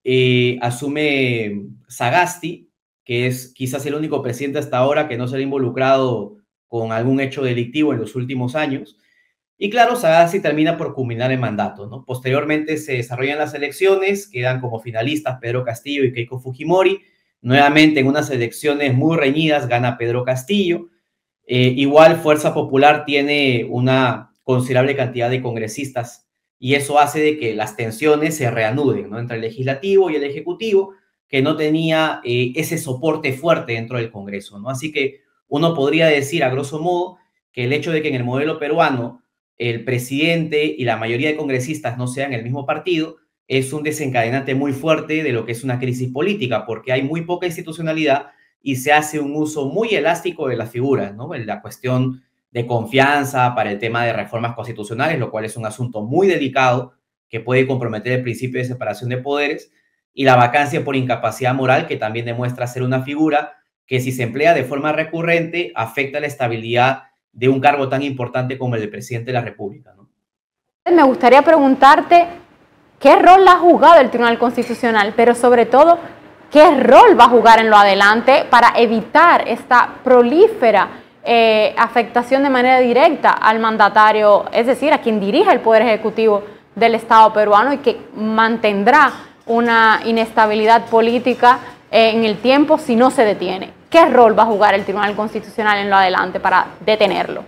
asume Sagasti, que es quizás el único presidente hasta ahora que no se ha involucrado con algún hecho delictivo en los últimos años. Y claro, Sagasti termina por culminar el mandato, ¿no? Posteriormente se desarrollan las elecciones, quedan como finalistas Pedro Castillo y Keiko Fujimori. Nuevamente en unas elecciones muy reñidas gana Pedro Castillo. Igual Fuerza Popular tiene una considerable cantidad de congresistas y eso hace de que las tensiones se reanuden, ¿no? Entre el legislativo y el ejecutivo, que no tenía ese soporte fuerte dentro del Congreso, ¿no? Así que uno podría decir, a grosso modo, que el hecho de que en el modelo peruano el presidente y la mayoría de congresistas no sean el mismo partido es un desencadenante muy fuerte de lo que es una crisis política, porque hay muy poca institucionalidad y se hace un uso muy elástico de las figuras, ¿no? En la cuestión de confianza para el tema de reformas constitucionales, lo cual es un asunto muy delicado que puede comprometer el principio de separación de poderes, y la vacancia por incapacidad moral, que también demuestra ser una figura que si se emplea de forma recurrente afecta la estabilidad de un cargo tan importante como el de presidente de la República, ¿no? Me gustaría preguntarte qué rol ha jugado el Tribunal Constitucional, pero sobre todo, ¿qué rol va a jugar en lo adelante para evitar esta prolífera afectación de manera directa al mandatario, es decir, a quien dirige el Poder Ejecutivo del Estado peruano y que mantendrá una inestabilidad política en el tiempo si no se detiene? ¿Qué rol va a jugar el Tribunal Constitucional en lo adelante para detenerlo?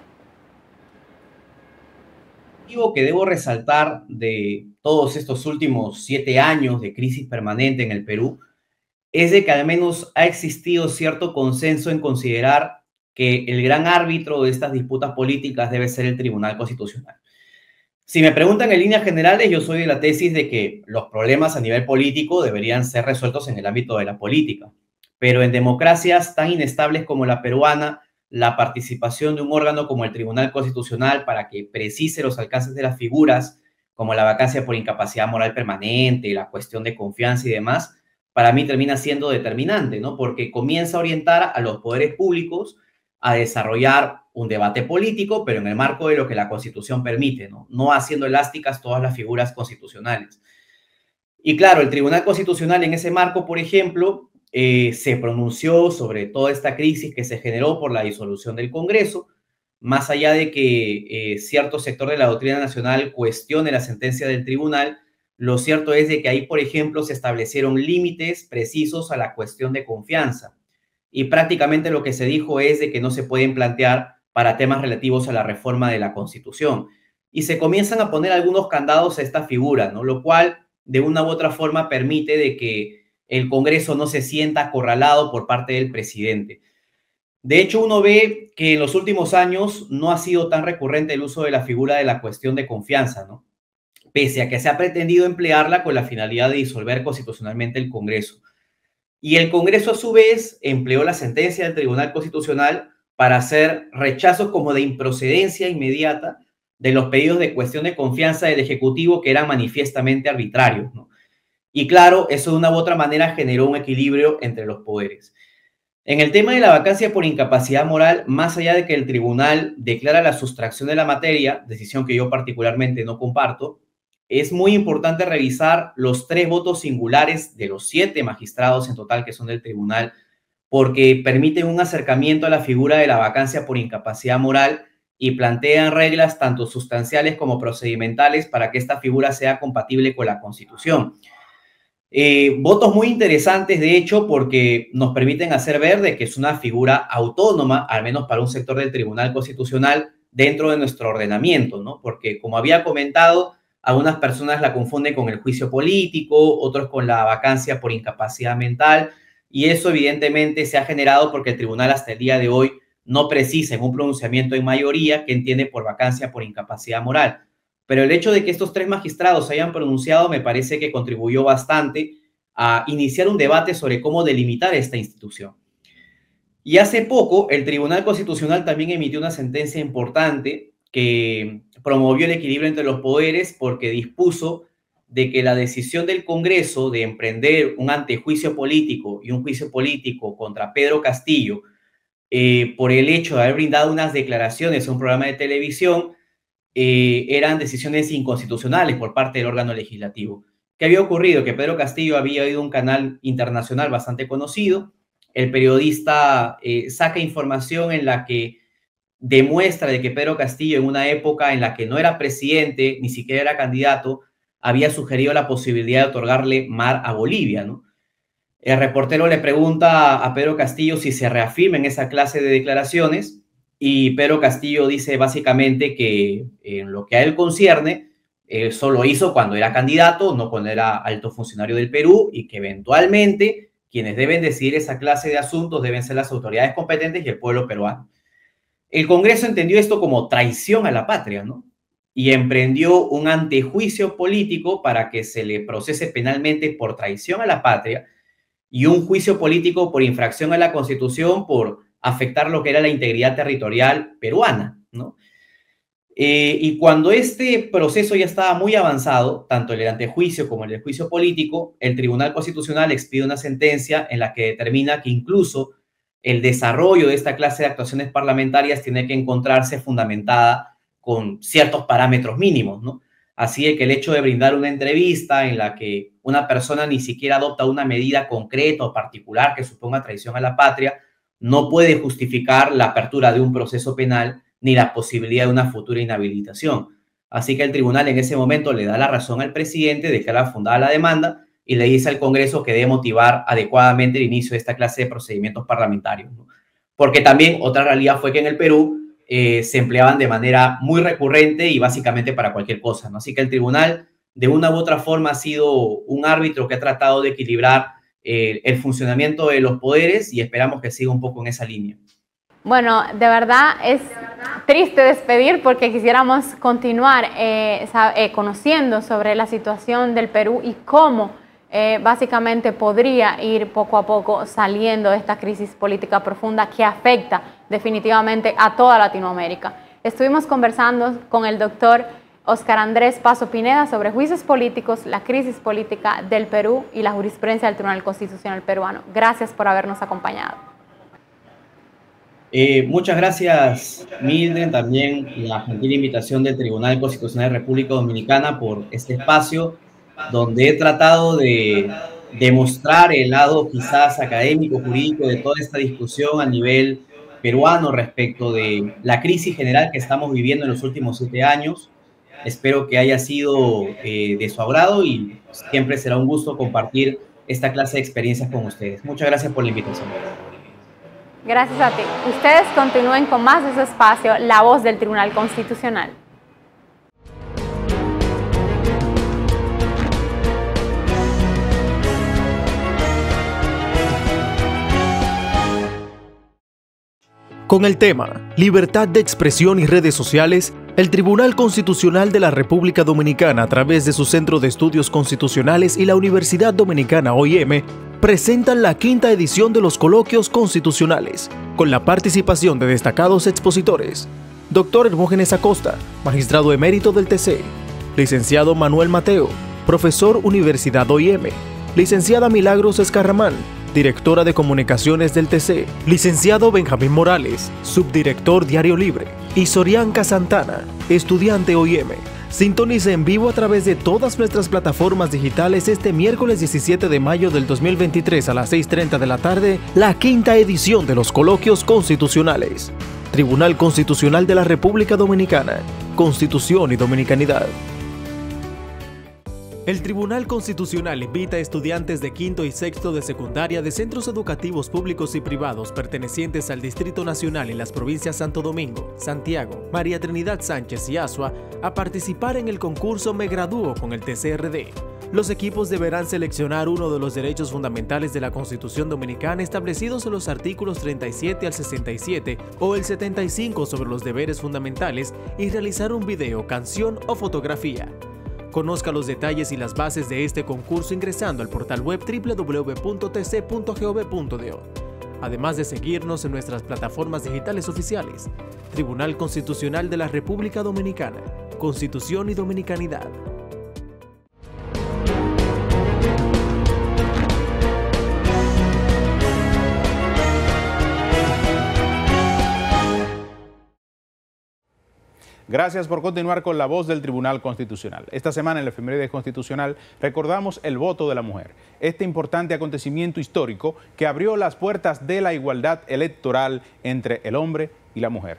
Algo que debo resaltar de todos estos últimos 7 años de crisis permanente en el Perú es de que al menos ha existido cierto consenso en considerar que el gran árbitro de estas disputas políticas debe ser el Tribunal Constitucional. Si me preguntan en líneas generales, yo soy de la tesis de que los problemas a nivel político deberían ser resueltos en el ámbito de la política. Pero en democracias tan inestables como la peruana, la participación de un órgano como el Tribunal Constitucional para que precise los alcances de las figuras, como la vacancia por incapacidad moral permanente, la cuestión de confianza y demás, para mí termina siendo determinante, ¿no? Porque comienza a orientar a los poderes públicos a desarrollar un debate político, pero en el marco de lo que la Constitución permite, ¿no? No haciendo elásticas todas las figuras constitucionales. Y claro, el Tribunal Constitucional en ese marco, por ejemplo, se pronunció sobre toda esta crisis que se generó por la disolución del Congreso, más allá de que cierto sector de la doctrina nacional cuestione la sentencia del tribunal. Lo cierto es de que ahí, por ejemplo, se establecieron límites precisos a la cuestión de confianza y prácticamente lo que se dijo es de que no se pueden plantear para temas relativos a la reforma de la Constitución y se comienzan a poner algunos candados a esta figura, ¿no? Lo cual de una u otra forma permite de que el Congreso no se sienta acorralado por parte del presidente. De hecho, uno ve que en los últimos años no ha sido tan recurrente el uso de la figura de la cuestión de confianza, ¿no? Pese a que se ha pretendido emplearla con la finalidad de disolver constitucionalmente el Congreso. Y el Congreso, a su vez, empleó la sentencia del Tribunal Constitucional para hacer rechazos como de improcedencia inmediata de los pedidos de cuestión de confianza del Ejecutivo que eran manifiestamente arbitrarios, ¿no? Y claro, eso de una u otra manera generó un equilibrio entre los poderes. En el tema de la vacancia por incapacidad moral, más allá de que el tribunal declara la sustracción de la materia, decisión que yo particularmente no comparto, es muy importante revisar los 3 votos singulares de los 7 magistrados en total que son del tribunal, porque permiten un acercamiento a la figura de la vacancia por incapacidad moral y plantean reglas tanto sustanciales como procedimentales para que esta figura sea compatible con la Constitución. Votos muy interesantes, de hecho, porque nos permiten hacer ver de que es una figura autónoma, al menos para un sector del Tribunal Constitucional, dentro de nuestro ordenamiento, ¿no? Porque, como había comentado, algunas personas la confunden con el juicio político, otros con la vacancia por incapacidad mental, y eso evidentemente se ha generado porque el tribunal hasta el día de hoy no precisa en un pronunciamiento en mayoría que entiende por vacancia por incapacidad moral. Pero el hecho de que estos 3 magistrados hayan pronunciado me parece que contribuyó bastante a iniciar un debate sobre cómo delimitar esta institución. Y hace poco el Tribunal Constitucional también emitió una sentencia importante que promovió el equilibrio entre los poderes porque dispuso de que la decisión del Congreso de emprender un antejuicio político y un juicio político contra Pedro Castillo por el hecho de haber brindado unas declaraciones a un programa de televisión eran decisiones inconstitucionales por parte del órgano legislativo. ¿Qué había ocurrido? Que Pedro Castillo había ido a un canal internacional bastante conocido. El periodista saca información en la que demuestra de que Pedro Castillo, en una época en la que no era presidente, ni siquiera era candidato, había sugerido la posibilidad de otorgarle mar a Bolivia, ¿no? El reportero le pregunta a Pedro Castillo si se reafirma en esa clase de declaraciones y Pedro Castillo dice básicamente que en lo que a él concierne, eso lo hizo cuando era candidato, no cuando era alto funcionario del Perú, y que eventualmente quienes deben decidir esa clase de asuntos deben ser las autoridades competentes y el pueblo peruano. El Congreso entendió esto como traición a la patria, ¿no? Y emprendió un antejuicio político para que se le procese penalmente por traición a la patria y un juicio político por infracción a la Constitución por afectar lo que era la integridad territorial peruana, ¿no? Y cuando este proceso ya estaba muy avanzado, tanto el antejuicio como el juicio político, el Tribunal Constitucional expide una sentencia en la que determina que incluso el desarrollo de esta clase de actuaciones parlamentarias tiene que encontrarse fundamentada con ciertos parámetros mínimos, ¿no? Así que el hecho de brindar una entrevista en la que una persona ni siquiera adopta una medida concreta o particular que suponga traición a la patria no puede justificar la apertura de un proceso penal ni la posibilidad de una futura inhabilitación. Así que el tribunal en ese momento le da la razón al presidente, declara fundada la demanda y le dice al Congreso que debe motivar adecuadamente el inicio de esta clase de procedimientos parlamentarios, ¿no? Porque también otra realidad fue que en el Perú se empleaban de manera muy recurrente y básicamente para cualquier cosa, ¿no? Así que el tribunal de una u otra forma ha sido un árbitro que ha tratado de equilibrar el funcionamiento de los poderes y esperamos que siga un poco en esa línea. Bueno, de verdad es triste despedir porque quisiéramos continuar conociendo sobre la situación del Perú y cómo básicamente podría ir poco a poco saliendo de esta crisis política profunda que afecta definitivamente a toda Latinoamérica. Estuvimos conversando con el doctor Óscar Andrés Paso Pineda sobre juicios políticos, la crisis política del Perú y la jurisprudencia del Tribunal Constitucional peruano. Gracias por habernos acompañado. Muchas gracias, Mildred, también la gentil invitación del Tribunal Constitucional de República Dominicana por este espacio donde he tratado de demostrar el lado quizás académico, jurídico de toda esta discusión a nivel peruano respecto de la crisis general que estamos viviendo en los últimos 7 años. Espero que haya sido de su agrado y siempre será un gusto compartir esta clase de experiencias con ustedes. Muchas gracias por la invitación. Gracias a ti. Ustedes continúen con más de su espacio, La Voz del Tribunal Constitucional. Con el tema Libertad de expresión y redes sociales, el Tribunal Constitucional de la República Dominicana, a través de su Centro de Estudios Constitucionales y la Universidad Dominicana OIM, presentan la 5ª edición de los coloquios constitucionales, con la participación de destacados expositores. Doctor Hermógenes Acosta, magistrado emérito del TC, licenciado Manuel Mateo, profesor Universidad OIM, licenciada Milagros Escarramán, directora de Comunicaciones del TC, licenciado Benjamín Morales, subdirector Diario Libre, y Sorianka Santana, estudiante OIM. Sintonice en vivo a través de todas nuestras plataformas digitales este miércoles 17 de mayo del 2023 a las 6:30 de la tarde, la 5ª edición de los coloquios constitucionales. Tribunal Constitucional de la República Dominicana, Constitución y Dominicanidad. El Tribunal Constitucional invita a estudiantes de 5º y 6º de secundaria de centros educativos públicos y privados pertenecientes al Distrito Nacional en las provincias Santo Domingo, Santiago, María Trinidad Sánchez y Azua a participar en el concurso Me Gradúo con el TCRD. Los equipos deberán seleccionar uno de los derechos fundamentales de la Constitución Dominicana establecidos en los artículos 37 al 67 o el 75 sobre los deberes fundamentales y realizar un video, canción o fotografía. Conozca los detalles y las bases de este concurso ingresando al portal web www.tc.gov.do. Además de seguirnos en nuestras plataformas digitales oficiales. Tribunal Constitucional de la República Dominicana. Constitución y Dominicanidad. Gracias por continuar con La Voz del Tribunal Constitucional. Esta semana en la Efeméride Constitucional recordamos el voto de la mujer, este importante acontecimiento histórico que abrió las puertas de la igualdad electoral entre el hombre y la mujer.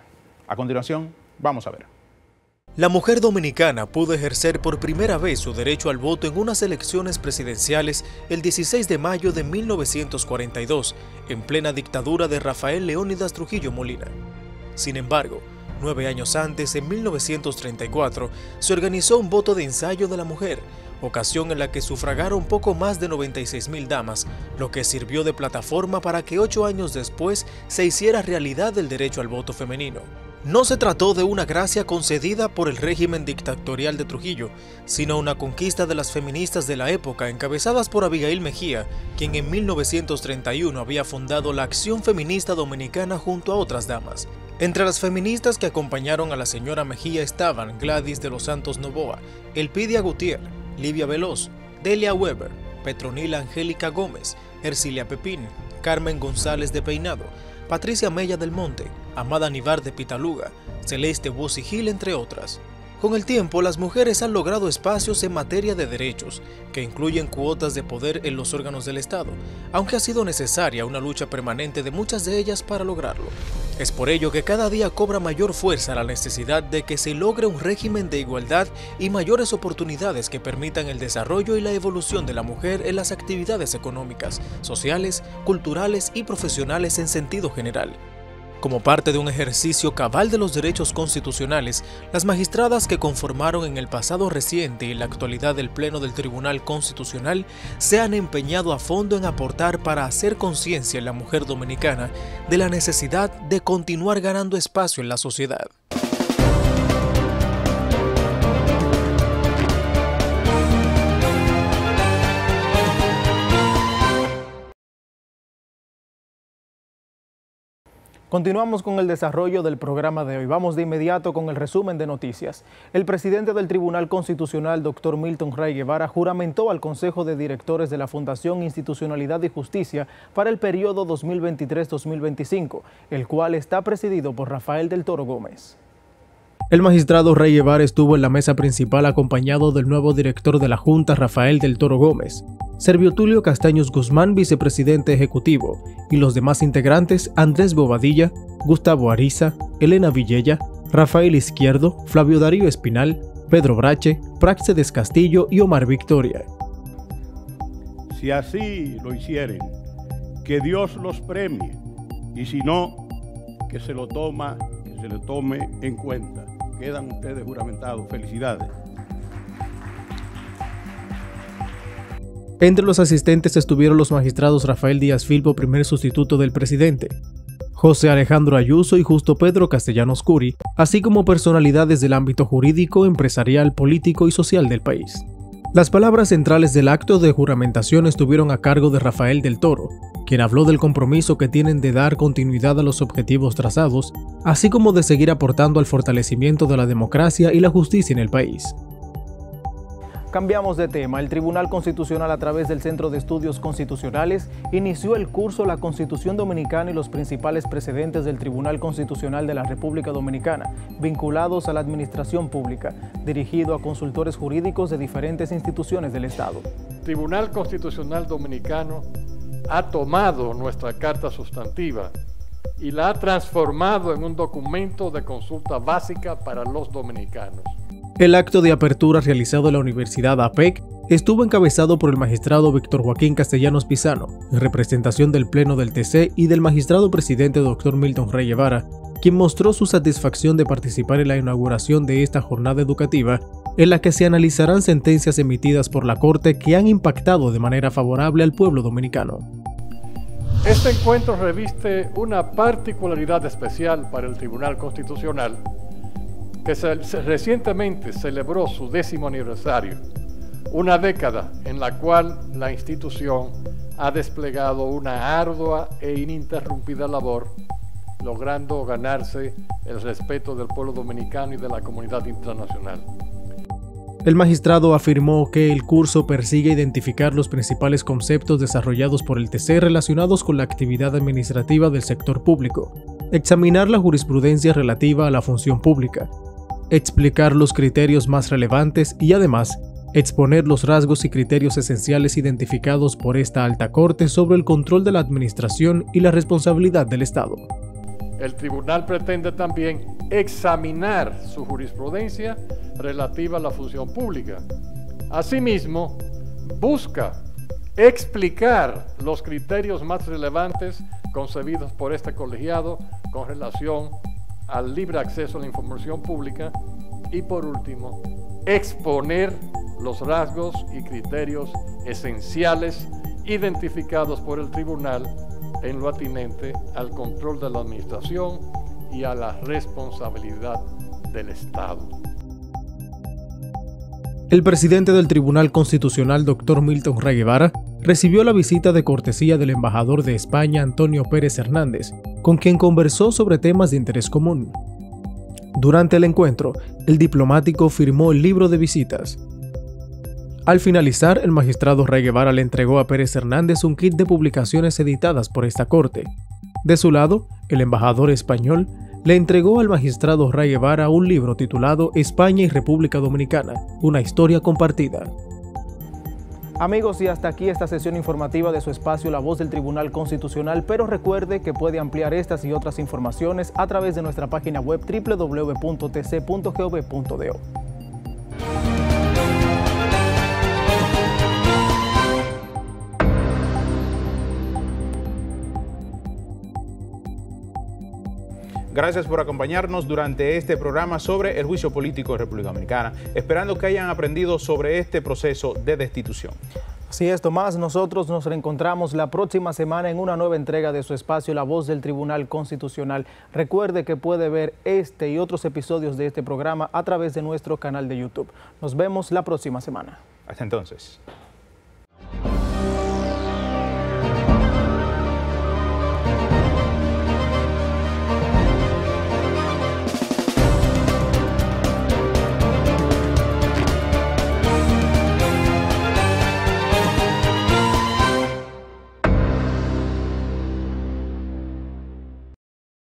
A continuación, vamos a ver. La mujer dominicana pudo ejercer por primera vez su derecho al voto en unas elecciones presidenciales el 16 de mayo de 1942, en plena dictadura de Rafael Leónidas Trujillo Molina. Sin embargo, 9 años antes, en 1934, se organizó un voto de ensayo de la mujer, ocasión en la que sufragaron poco más de 96,000 damas, lo que sirvió de plataforma para que 8 años después se hiciera realidad el derecho al voto femenino. No se trató de una gracia concedida por el régimen dictatorial de Trujillo, sino una conquista de las feministas de la época encabezadas por Abigail Mejía, quien en 1931 había fundado la Acción Feminista Dominicana junto a otras damas. Entre las feministas que acompañaron a la señora Mejía estaban Gladys de los Santos Novoa, Elpidia Gutiérrez, Livia Veloz, Delia Weber, Petronila Angélica Gómez, Ercilia Pepín, Carmen González de Peinado, Patricia Mella del Monte, Amada Nivar de Pitaluga, Celeste Bussi Gil, entre otras. Con el tiempo, las mujeres han logrado espacios en materia de derechos, que incluyen cuotas de poder en los órganos del Estado, aunque ha sido necesaria una lucha permanente de muchas de ellas para lograrlo. Es por ello que cada día cobra mayor fuerza la necesidad de que se logre un régimen de igualdad y mayores oportunidades que permitan el desarrollo y la evolución de la mujer en las actividades económicas, sociales, culturales y profesionales en sentido general. Como parte de un ejercicio cabal de los derechos constitucionales, las magistradas que conformaron en el pasado reciente y en la actualidad el Pleno del Tribunal Constitucional se han empeñado a fondo en aportar para hacer conciencia en la mujer dominicana de la necesidad de continuar ganando espacio en la sociedad. Continuamos con el desarrollo del programa de hoy. Vamos de inmediato con el resumen de noticias. El presidente del Tribunal Constitucional, Dr. Milton Ray Guevara, juramentó al Consejo de Directores de la Fundación Institucionalidad y Justicia para el periodo 2023-2025, el cual está presidido por Rafael del Toro Gómez. El magistrado Ray Guevara estuvo en la mesa principal acompañado del nuevo director de la Junta, Rafael del Toro Gómez, Servio Tulio Castaños Guzmán, vicepresidente ejecutivo, y los demás integrantes Andrés Bobadilla, Gustavo Ariza, Elena Villella, Rafael Izquierdo, Flavio Darío Espinal, Pedro Brache, Práxedes Castillo y Omar Victoria. Si así lo hicieren, que Dios los premie, y si no, que se le tome en cuenta. Quedan ustedes juramentados. Felicidades. Entre los asistentes estuvieron los magistrados Rafael Díaz Filpo, primer sustituto del presidente, José Alejandro Ayuso y Justo Pedro Castellanos Curi, así como personalidades del ámbito jurídico, empresarial, político y social del país. Las palabras centrales del acto de juramentación estuvieron a cargo de Rafael del Toro, quien habló del compromiso que tienen de dar continuidad a los objetivos trazados, así como de seguir aportando al fortalecimiento de la democracia y la justicia en el país. Cambiamos de tema. El Tribunal Constitucional, a través del Centro de Estudios Constitucionales, inició el curso La Constitución Dominicana y los principales precedentes del Tribunal Constitucional de la República Dominicana, vinculados a la administración pública, dirigido a consultores jurídicos de diferentes instituciones del Estado. Tribunal Constitucional Dominicano ha tomado nuestra Carta Sustantiva y la ha transformado en un documento de consulta básica para los dominicanos. El acto de apertura realizado en la Universidad APEC estuvo encabezado por el magistrado Víctor Joaquín Castellanos Pizano, en representación del Pleno del TC y del magistrado presidente Dr. Milton Ray Guevara, quien mostró su satisfacción de participar en la inauguración de esta jornada educativa, en la que se analizarán sentencias emitidas por la Corte que han impactado de manera favorable al pueblo dominicano. Este encuentro reviste una particularidad especial para el Tribunal Constitucional, que recientemente celebró su 10º aniversario, una década en la cual la institución ha desplegado una ardua e ininterrumpida labor, logrando ganarse el respeto del pueblo dominicano y de la comunidad internacional. El magistrado afirmó que el curso persigue identificar los principales conceptos desarrollados por el TC relacionados con la actividad administrativa del sector público, examinar la jurisprudencia relativa a la función pública, explicar los criterios más relevantes y además exponer los rasgos y criterios esenciales identificados por esta alta corte sobre el control de la administración y la responsabilidad del Estado. El tribunal pretende también examinar su jurisprudencia relativa a la función pública. Asimismo, busca explicar los criterios más relevantes concebidos por este colegiado con relación al libre acceso a la información pública y, por último, exponer los rasgos y criterios esenciales identificados por el tribunal en lo atinente al control de la administración y a la responsabilidad del Estado. El presidente del Tribunal Constitucional, Dr. Milton Ray Guevara, recibió la visita de cortesía del embajador de España, Antonio Pérez Hernández, con quien conversó sobre temas de interés común. Durante el encuentro, el diplomático firmó el libro de visitas. Al finalizar, el magistrado Ray Guevara le entregó a Pérez Hernández un kit de publicaciones editadas por esta corte. De su lado, el embajador español le entregó al magistrado Ray Guevara un libro titulado España y República Dominicana, una historia compartida. Amigos, y hasta aquí esta sesión informativa de su espacio La Voz del Tribunal Constitucional, pero recuerde que puede ampliar estas y otras informaciones a través de nuestra página web www.tc.gov.do. Gracias por acompañarnos durante este programa sobre el juicio político de República Dominicana, esperando que hayan aprendido sobre este proceso de destitución. Así es, Tomás, nosotros nos reencontramos la próxima semana en una nueva entrega de su espacio La Voz del Tribunal Constitucional. Recuerde que puede ver este y otros episodios de este programa a través de nuestro canal de YouTube. Nos vemos la próxima semana. Hasta entonces.